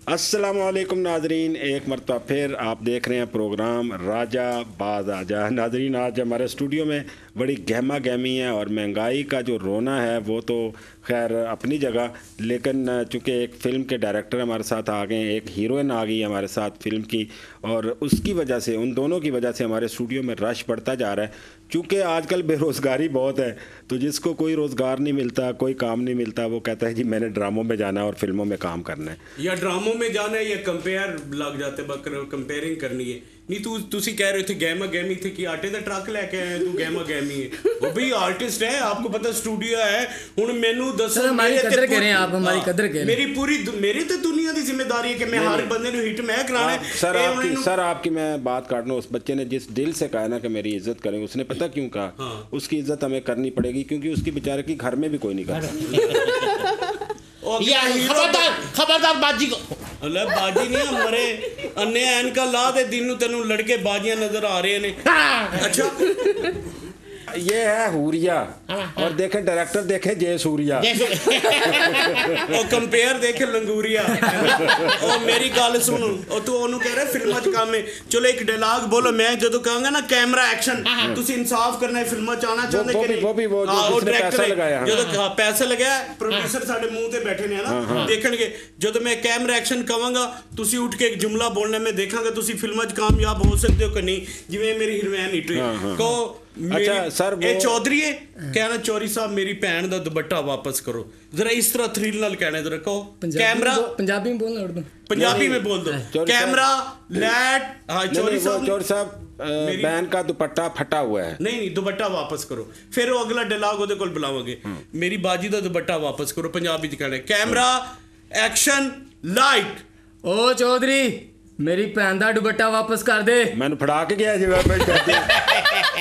अस्सलामुअलैकुम नाजरीन, एक मरतबा फिर आप देख रहे हैं प्रोग्राम राजा बाज आजा। नाजरीन, आज हमारे स्टूडियो में बड़ी गहमा गहमी है और महंगाई का जो रोना है वो तो खैर अपनी जगह, लेकिन चूँकि एक फ़िल्म के डायरेक्टर हमारे साथ आ गए, एक हीरोइन आ गई हमारे साथ फ़िल्म की, और उसकी वजह से, उन दोनों की वजह से हमारे स्टूडियो में रश बढ़ता जा रहा है। चूँकि आजकल बेरोज़गारी बहुत है, तो जिसको कोई रोज़गार नहीं मिलता, कोई काम नहीं मिलता, वो कहता है जी मैंने ड्रामों में जाना है और फिल्मों में काम करना है, या ड्रामों में जाना है, या कंपेयर लग जाते बकर कंपेयरिंग करनी है। नहीं तू तुसी कह रहे थे गहमा गहमी थे कि आटे का ट्रक लेके आए, तू गहमा गहमी है। वो भाई आर्टिस्ट है, आपको पता स्टूडियो है। हुन मेनू दसो, हमारी कदर करें आप, हमारी कदर करें। मेरी पूरी मेरी तो दुनिया की जिम्मेदारी है कि मैं हर बंदे नु हिट मैं कराना है। सर आपकी सर आपकी मैं बात काट रहा हूँ, उस बच्चे ने जिस दिल से कहा ना कि मेरी इज्जत करें, उसने पता क्यों कहा? उसकी इज्जत हमें करनी पड़ेगी, क्योंकि उसकी बेचारे की घर में भी कोई नहीं करता। खबरदार खबरदार बाजी को, अल्लाह बाजी नहीं हमारे अन्य एनका ला दे दिन तेनू लड़के बाजियां नजर आ रहे ने। अच्छा ये है हूरिया, और देखें डायरेक्टर देखे जय सूर्या, और कंपेयर देखे लंगूरिया। और मेरी गल सुन, और तू ओनू कह रहा है फिल्मां च काम है, चलो एक डायलॉग बोलो। मैं जदों कहूंगा ना कैमरा एक्शन, तुसी इंसाफ करना है, फिल्मां च आना चाहते कि नहीं? वो भी वो जिसने पैसा लगाया, जदों पैसा लगाया, प्रोड्यूसर साडे मुंह ते बैठे ने ना देखणगे। जदों मैं कैमरा एक्शन कहवांगा, तुसी उठ के एक जुमला बोलना, मैं देखांगा तुसी फिल्मां च कामयाब हो सकते हो कि नहीं। जिवें मेरी हीरोइन हिट हुई को अच्छा सर वो चौधरी है कहना, चौधरी साहब मेरी भैन दा दुपट्टा वापस करो, जरा इस तरह थ्रिल नाल कहना, जरा कहो कैमरा पंजाबी में बोलना, उर्दू पंजाबी में बोल दो, कैमरा लैट। हाँ चौधरी साहब, चौधरी साहब बहन का दुपट्टा फटा हुआ है, नहीं नहीं दुपट्टा वापस करो। फिर वो अगला डायलॉग ओदे कोल बुलावांगे, मेरी बाजी दा दुपट्टा वापस करो, पंजाबी च कहना कैमरा एक्शन लाइट। ओ चौधरी मेरी भैन दा दुपट्टा वापस कर दे, मैंने फड़ा के गया जी।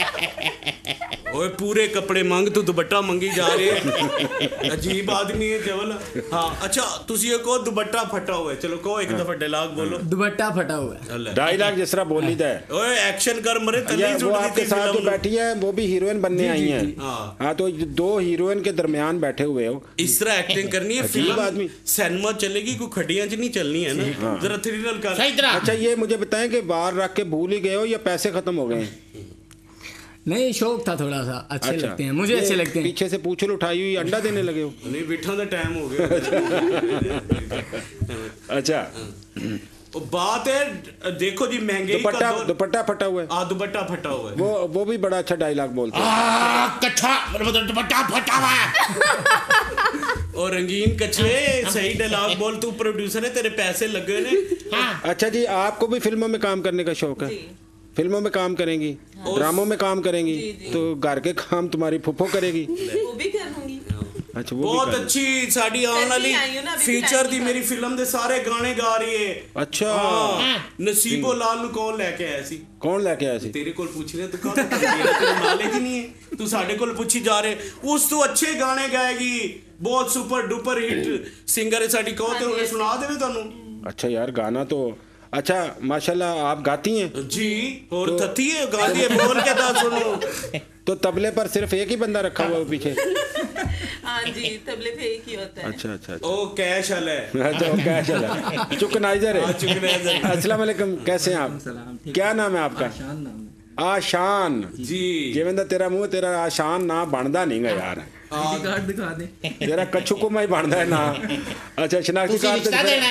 ओए पूरे कपड़े मंग, तू दुपट्टा मंगी जा रही है, अजीब आदमी है केवल। हाँ अच्छा तुसी ये कहो दुपट्टा फटा हुआ है, चलो कहो एक दफा डायलॉग बोलो, दुपट्टा फटा हुआ है। डायलॉग जिस तरह बोली था, ओए एक्शन कर मरे तली वो आपके साथ जो बैठी है वो भी हीरोइन बनने आई हैं। हाँ तो दो हीरोइन के दरमियान बैठे हुए हो, इस तरह एक्टिंग करनी है। फिल्म आदमी सिनेमा चलेगी, कोई खड्डियां च नहीं चलनी है ना, जरा थ्रिलर कर। अच्छा ये मुझे बताएं कि बाहर रख के भूल ही गए हो या पैसे खत्म हो गए? नहीं शौक था थोड़ा सा, अच्छे अच्छा, लगते हैं मुझे, अच्छे लगते हैं। पीछे से पूछल उठाई हुई अंडा देने लगे हो? नहीं बिठा दा टाइम हो गया। अच्छा वो बात है, देखो जी महंगाई का दौर, दुपट्टा फटा हुआ है। हाँ दुपट्टा फटा हुआ है, वो वो भी बड़ा अच्छा डायलॉग बोलते हैं, कच्छा दुपट्टा फटा हुआ है। और रंगीन कछुए सही डायलॉग बोल, तू प्रोड्यूसर है, तेरे पैसे लगे ने। हाँ। अच्छा जी आपको भी फिल्मों में काम करने का शौक है? फिल्मों में काम करेंगी, ड्रामों में काम करेंगी, तो घर के काम तुम्हारी फुफो करेगी? वो भी करूंगी। अच्छा वो बहुत अच्छी साड़ी आने वाली फीचर दी मेरी फिल्म दे सारे गाने गा रही है। अच्छा नसीबो लाल नु कौन लेके आया सी? कौन लेके आया सी? तेरे कोल पूछ रहे, तू कौन नॉलेज ही नहीं है, तू साडे कोल पूछी जा रहे। उस तो अच्छे गाने गाएगी, बहुत सुपर डुपर हिट सिंगर है साडी, कहो तो उन्हें सुना देवे तानू। अच्छा यार गाना तो अच्छा माशाल्लाह आप गाती हैं जी, और तो, थती है गाती है, बोल के दा सुनो। तो तबले पर सिर्फ एक ही बंदा रखा हुआ है पीछे? हाँ जी तबले पे एक ही होता है। अच्छा अच्छा, अच्छा। ओ कैश हल है। अच्छा ओ कैश हल है, चुकनाइजर है। चुकनाइजर। अस्सलाम वालेकुम, कैसे हैं आप? क्या नाम है आपका? आशान नाम है। आशान जी, जिवेंदा तेरा मुंह तेरा आशान ना बनदा नहीं गा यार, आईडी कार्ड दिखा दे, तेरा कच्छु को मैं बनदा है ना। अच्छा शनाख्ती कार्ड देना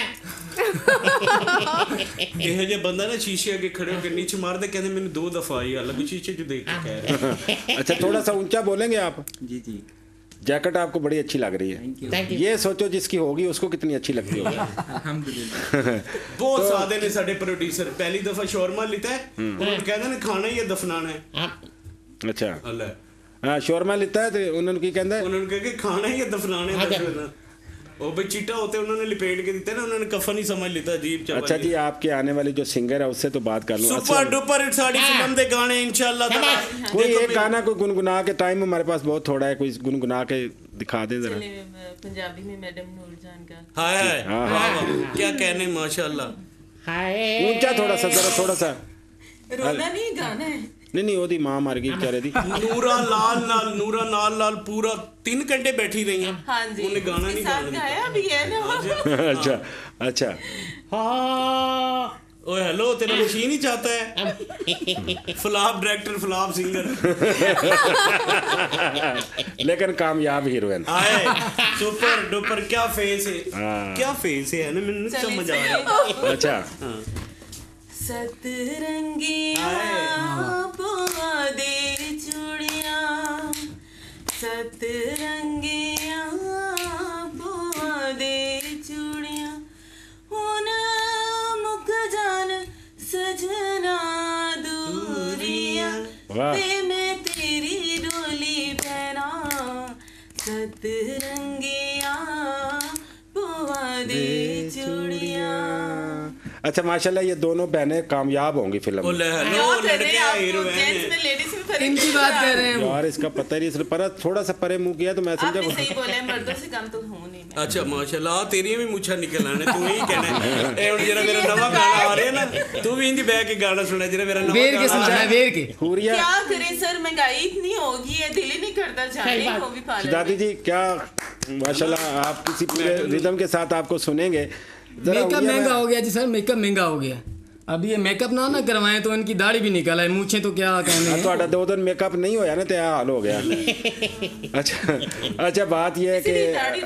ਇਹੋ ਜਿਹਾ ਬੰਦਾ ਨਾ शीशे ਅੱਗੇ खड़े होकर नीचे मार दे, कहते मैंने दो दफा आई अलग शीशे जो देख के कह रहे। अच्छा थोड़ा सा ऊंचा बोलेंगे आप? जी जी। जैकेट आपको बड़ी अच्छी लग रही है, ये सोचो जिसकी होगी उसको कितनी अच्छी लगती होगी। बहुत सादे ने साडे प्रोड्यूसर, पहली दफा शोरमा लिता है, उन्होंने कहते ने खाना ही है दफनाना है। अच्छा अल्लाह हाँ शोरमा लिता है तो उन्होंने की कहता है, उन्होंने कहा कि खाना ही है दफनाना है। वो भाई चीटा होते उन्होंने लिपेट के देते ना, उन्होंने कफन ही समझ लेता, अजीब चावल। अच्छा जी आपके आने वाले जो सिंगर है उससे तो बात कर लूं। सुपर डुपर साड़ी फिल्म दे गाने इंशाल्लाह। कोई एक गाना कोई गुनगुना के, टाइम हमारे पास बहुत थोड़ा है, कोई गुनगुना के दिखा दें जरा पंजाबी में मैडम नूरजान का। हाय हाय क्या कहने माशाल्लाह। ऊंचा थोड़ा सा, जरा थोड़ा सा। रोना नहीं गाना है। नहीं नहीं ओदी मां मर गई बेचारे दी नूरा लाल नाल नूरा नाल लाल पूरा तीन घंटे बैठी रही हैं। हाँ जी, उन्हें गाना नहीं साथ गाया अभी है ना। अच्छा अच्छा हाँ ओए हेलो तेरा मशीन ही चाहता है फ्लॉप डायरेक्टर फ्लॉप सिंगर लेकिन कामयाब हीरोइन आए सुपर डुपर क्या फेस है क्या फेस है ना मैंने समझ आ रहा अच्छा सतरंगिया बुआ दे चूड़िया सतरंगिया बुआ दे चूड़िया हुन मुक जान सजना दूरिया ते मैं तेरी डोली पहना सतरंगिया बुआ दे चूड़िया। अच्छा माशाल्लाह ये दोनों बहनें कामयाब होंगी फिल्म में। इनकी बात कर रहे हैं यार इसका पता नहीं पर थोड़ा सा परे मुंह किया तो मैं समझा सही बोले मर्दों से कम तो हूं नहीं। अच्छा माशाल्लाह तेरी भी मुछा निकल आने तू ही कहना है ए हुन जरा मेरा नवा गाना आ रहा है ना तू भी इंदी बैठ के गाना सुना जरा मेरा नवा वेर के सुना है वेर के हुरिया क्या करें सर महंगाई इतनी होगी है दिल ही नहीं करता जाने को भी पाले। दादी जी क्या माशाल्लाह आप किसी पूरे रिदम के साथ आपको सुनेंगे। मेकअप महंगा हो गया जी सर मेकअप महंगा हो गया अब ये मेकअप ना ना करवाएं तो इनकी दाढ़ी भी निकल आए मूछें तो क्या कहने तो दो दिन मेकअप नहीं होया ना तो हाल हो गया। अच्छा अच्छा बात ये है कि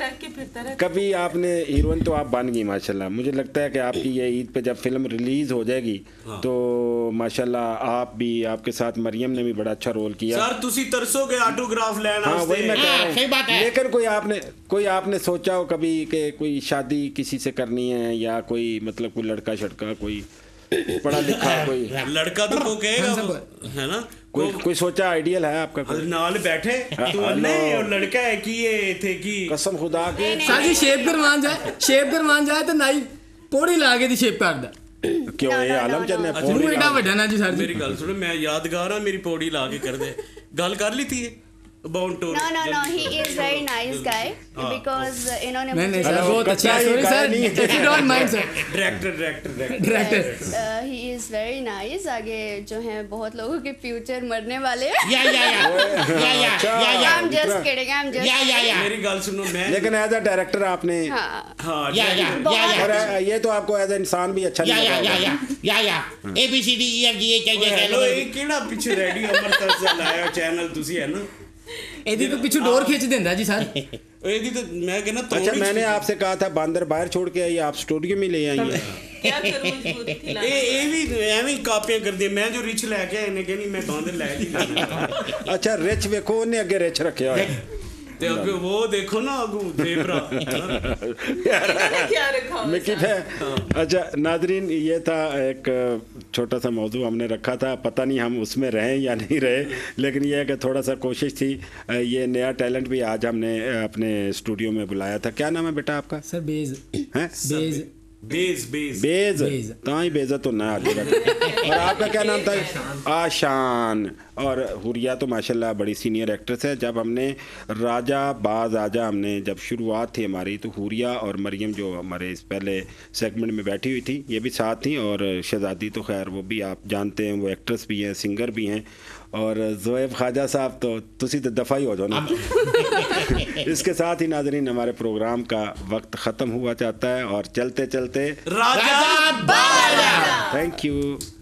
कभी आपने हीरोइन तो आप बन गई माशाल्लाह मुझे लगता है कि आपकी ये ईद पे जब फिल्म रिलीज हो जाएगी तो माशाल्लाह आप भी आपके साथ मरियम ने भी बड़ा अच्छा रोल किया। सर तुसी तरसोगे ऑटोग्राफ लेना हाँ वही मैं कह रहा हूँ लेकिन कोई आपने कोई आपने सोचा हो कभी कि कोई शादी किसी से करनी है या कोई मतलब कोई लड़का शड़का कोई पढ़ा लिखा कोई लड़का तो को कहेगा है ना कोई कोई सोचा आइडियल है आपका कोई नाल बैठे तू नहीं और लड़का है कि ये थे कि कसम खुदा की साजी शेप करवान जाए शेप करवान जाए तो नाई पौड़ी ला के दी शेप कर दा क्यों ये आलम चंद ने पौड़ी एडा वड्डा ना जी सर मेरी गल सुनो मैं यादगार हां मेरी पौड़ी ला के कर दे गल कर ली थी about to no no no he is very nice guy because इन्होंने नहीं सर बहुत अच्छा है sorry sir if you don't mind sir director director director he is very nice आगे जो हैं बहुत लोगों के फ्यूचर मरने वाले हैं या या या या या या I'm just kidding I'm just या या या मेरी गल सुनो मैं लेकिन एज अ डायरेक्टर आपने हाँ हां या या या और ये तो आपको एज अ इंसान भी अच्छा या नहीं या लगा या या या A B C D E F G H I J hello ये केड़ा पीछे रेडी अमरता से लाया चैनल तुसी है ना एदी तो पीछे डोर खींच देंदा जी सर एदी तो मैं कहना तो अच्छा मैंने आपसे कहा था बंदर बाहर छोड़ के आई आप स्टूडियो में ले आई हैं क्या करूं मजबूरी थी ए ए भी एवें कापियां कर दी मैं जो रिच लेके आए ने कहनी मैं बांदर ले ही जाना। अच्छा रिच देखो ने आगे रिच रखया है ते अगे वो देखो ना अगू देवरा क्या रखा मिकी है। अच्छा नाजरीन ये था एक छोटा सा मौजू हमने रखा था पता नहीं हम उसमें रहें या नहीं रहे लेकिन ये है कि थोड़ा सा कोशिश थी। ये नया टैलेंट भी आज हमने अपने स्टूडियो में बुलाया था। क्या नाम है बेटा आपका? सर बेज हैं बेज बेज बेज बेज ता ही बेजा तो ना आगे और आपका क्या नाम था? आशान। और हुरिया तो माशाल्लाह बड़ी सीनियर एक्ट्रेस है। जब हमने राजा बाज आजा हमने जब शुरुआत थी हमारी तो हुरिया और मरियम जो हमारे इस पहले सेगमेंट में बैठी हुई थी ये भी साथ थी और शहजादी तो खैर वो भी आप जानते हैं वो एक्ट्रेस भी हैं सिंगर भी हैं और ज़ोएब ख्वाजा साहब तो तुसी तो दफ़ा ही हो जाओ ना। इसके साथ ही नाज़रीन हमारे प्रोग्राम का वक्त ख़त्म हुआ चाहता है और चलते चलते राजा बाज आजा। Thank you.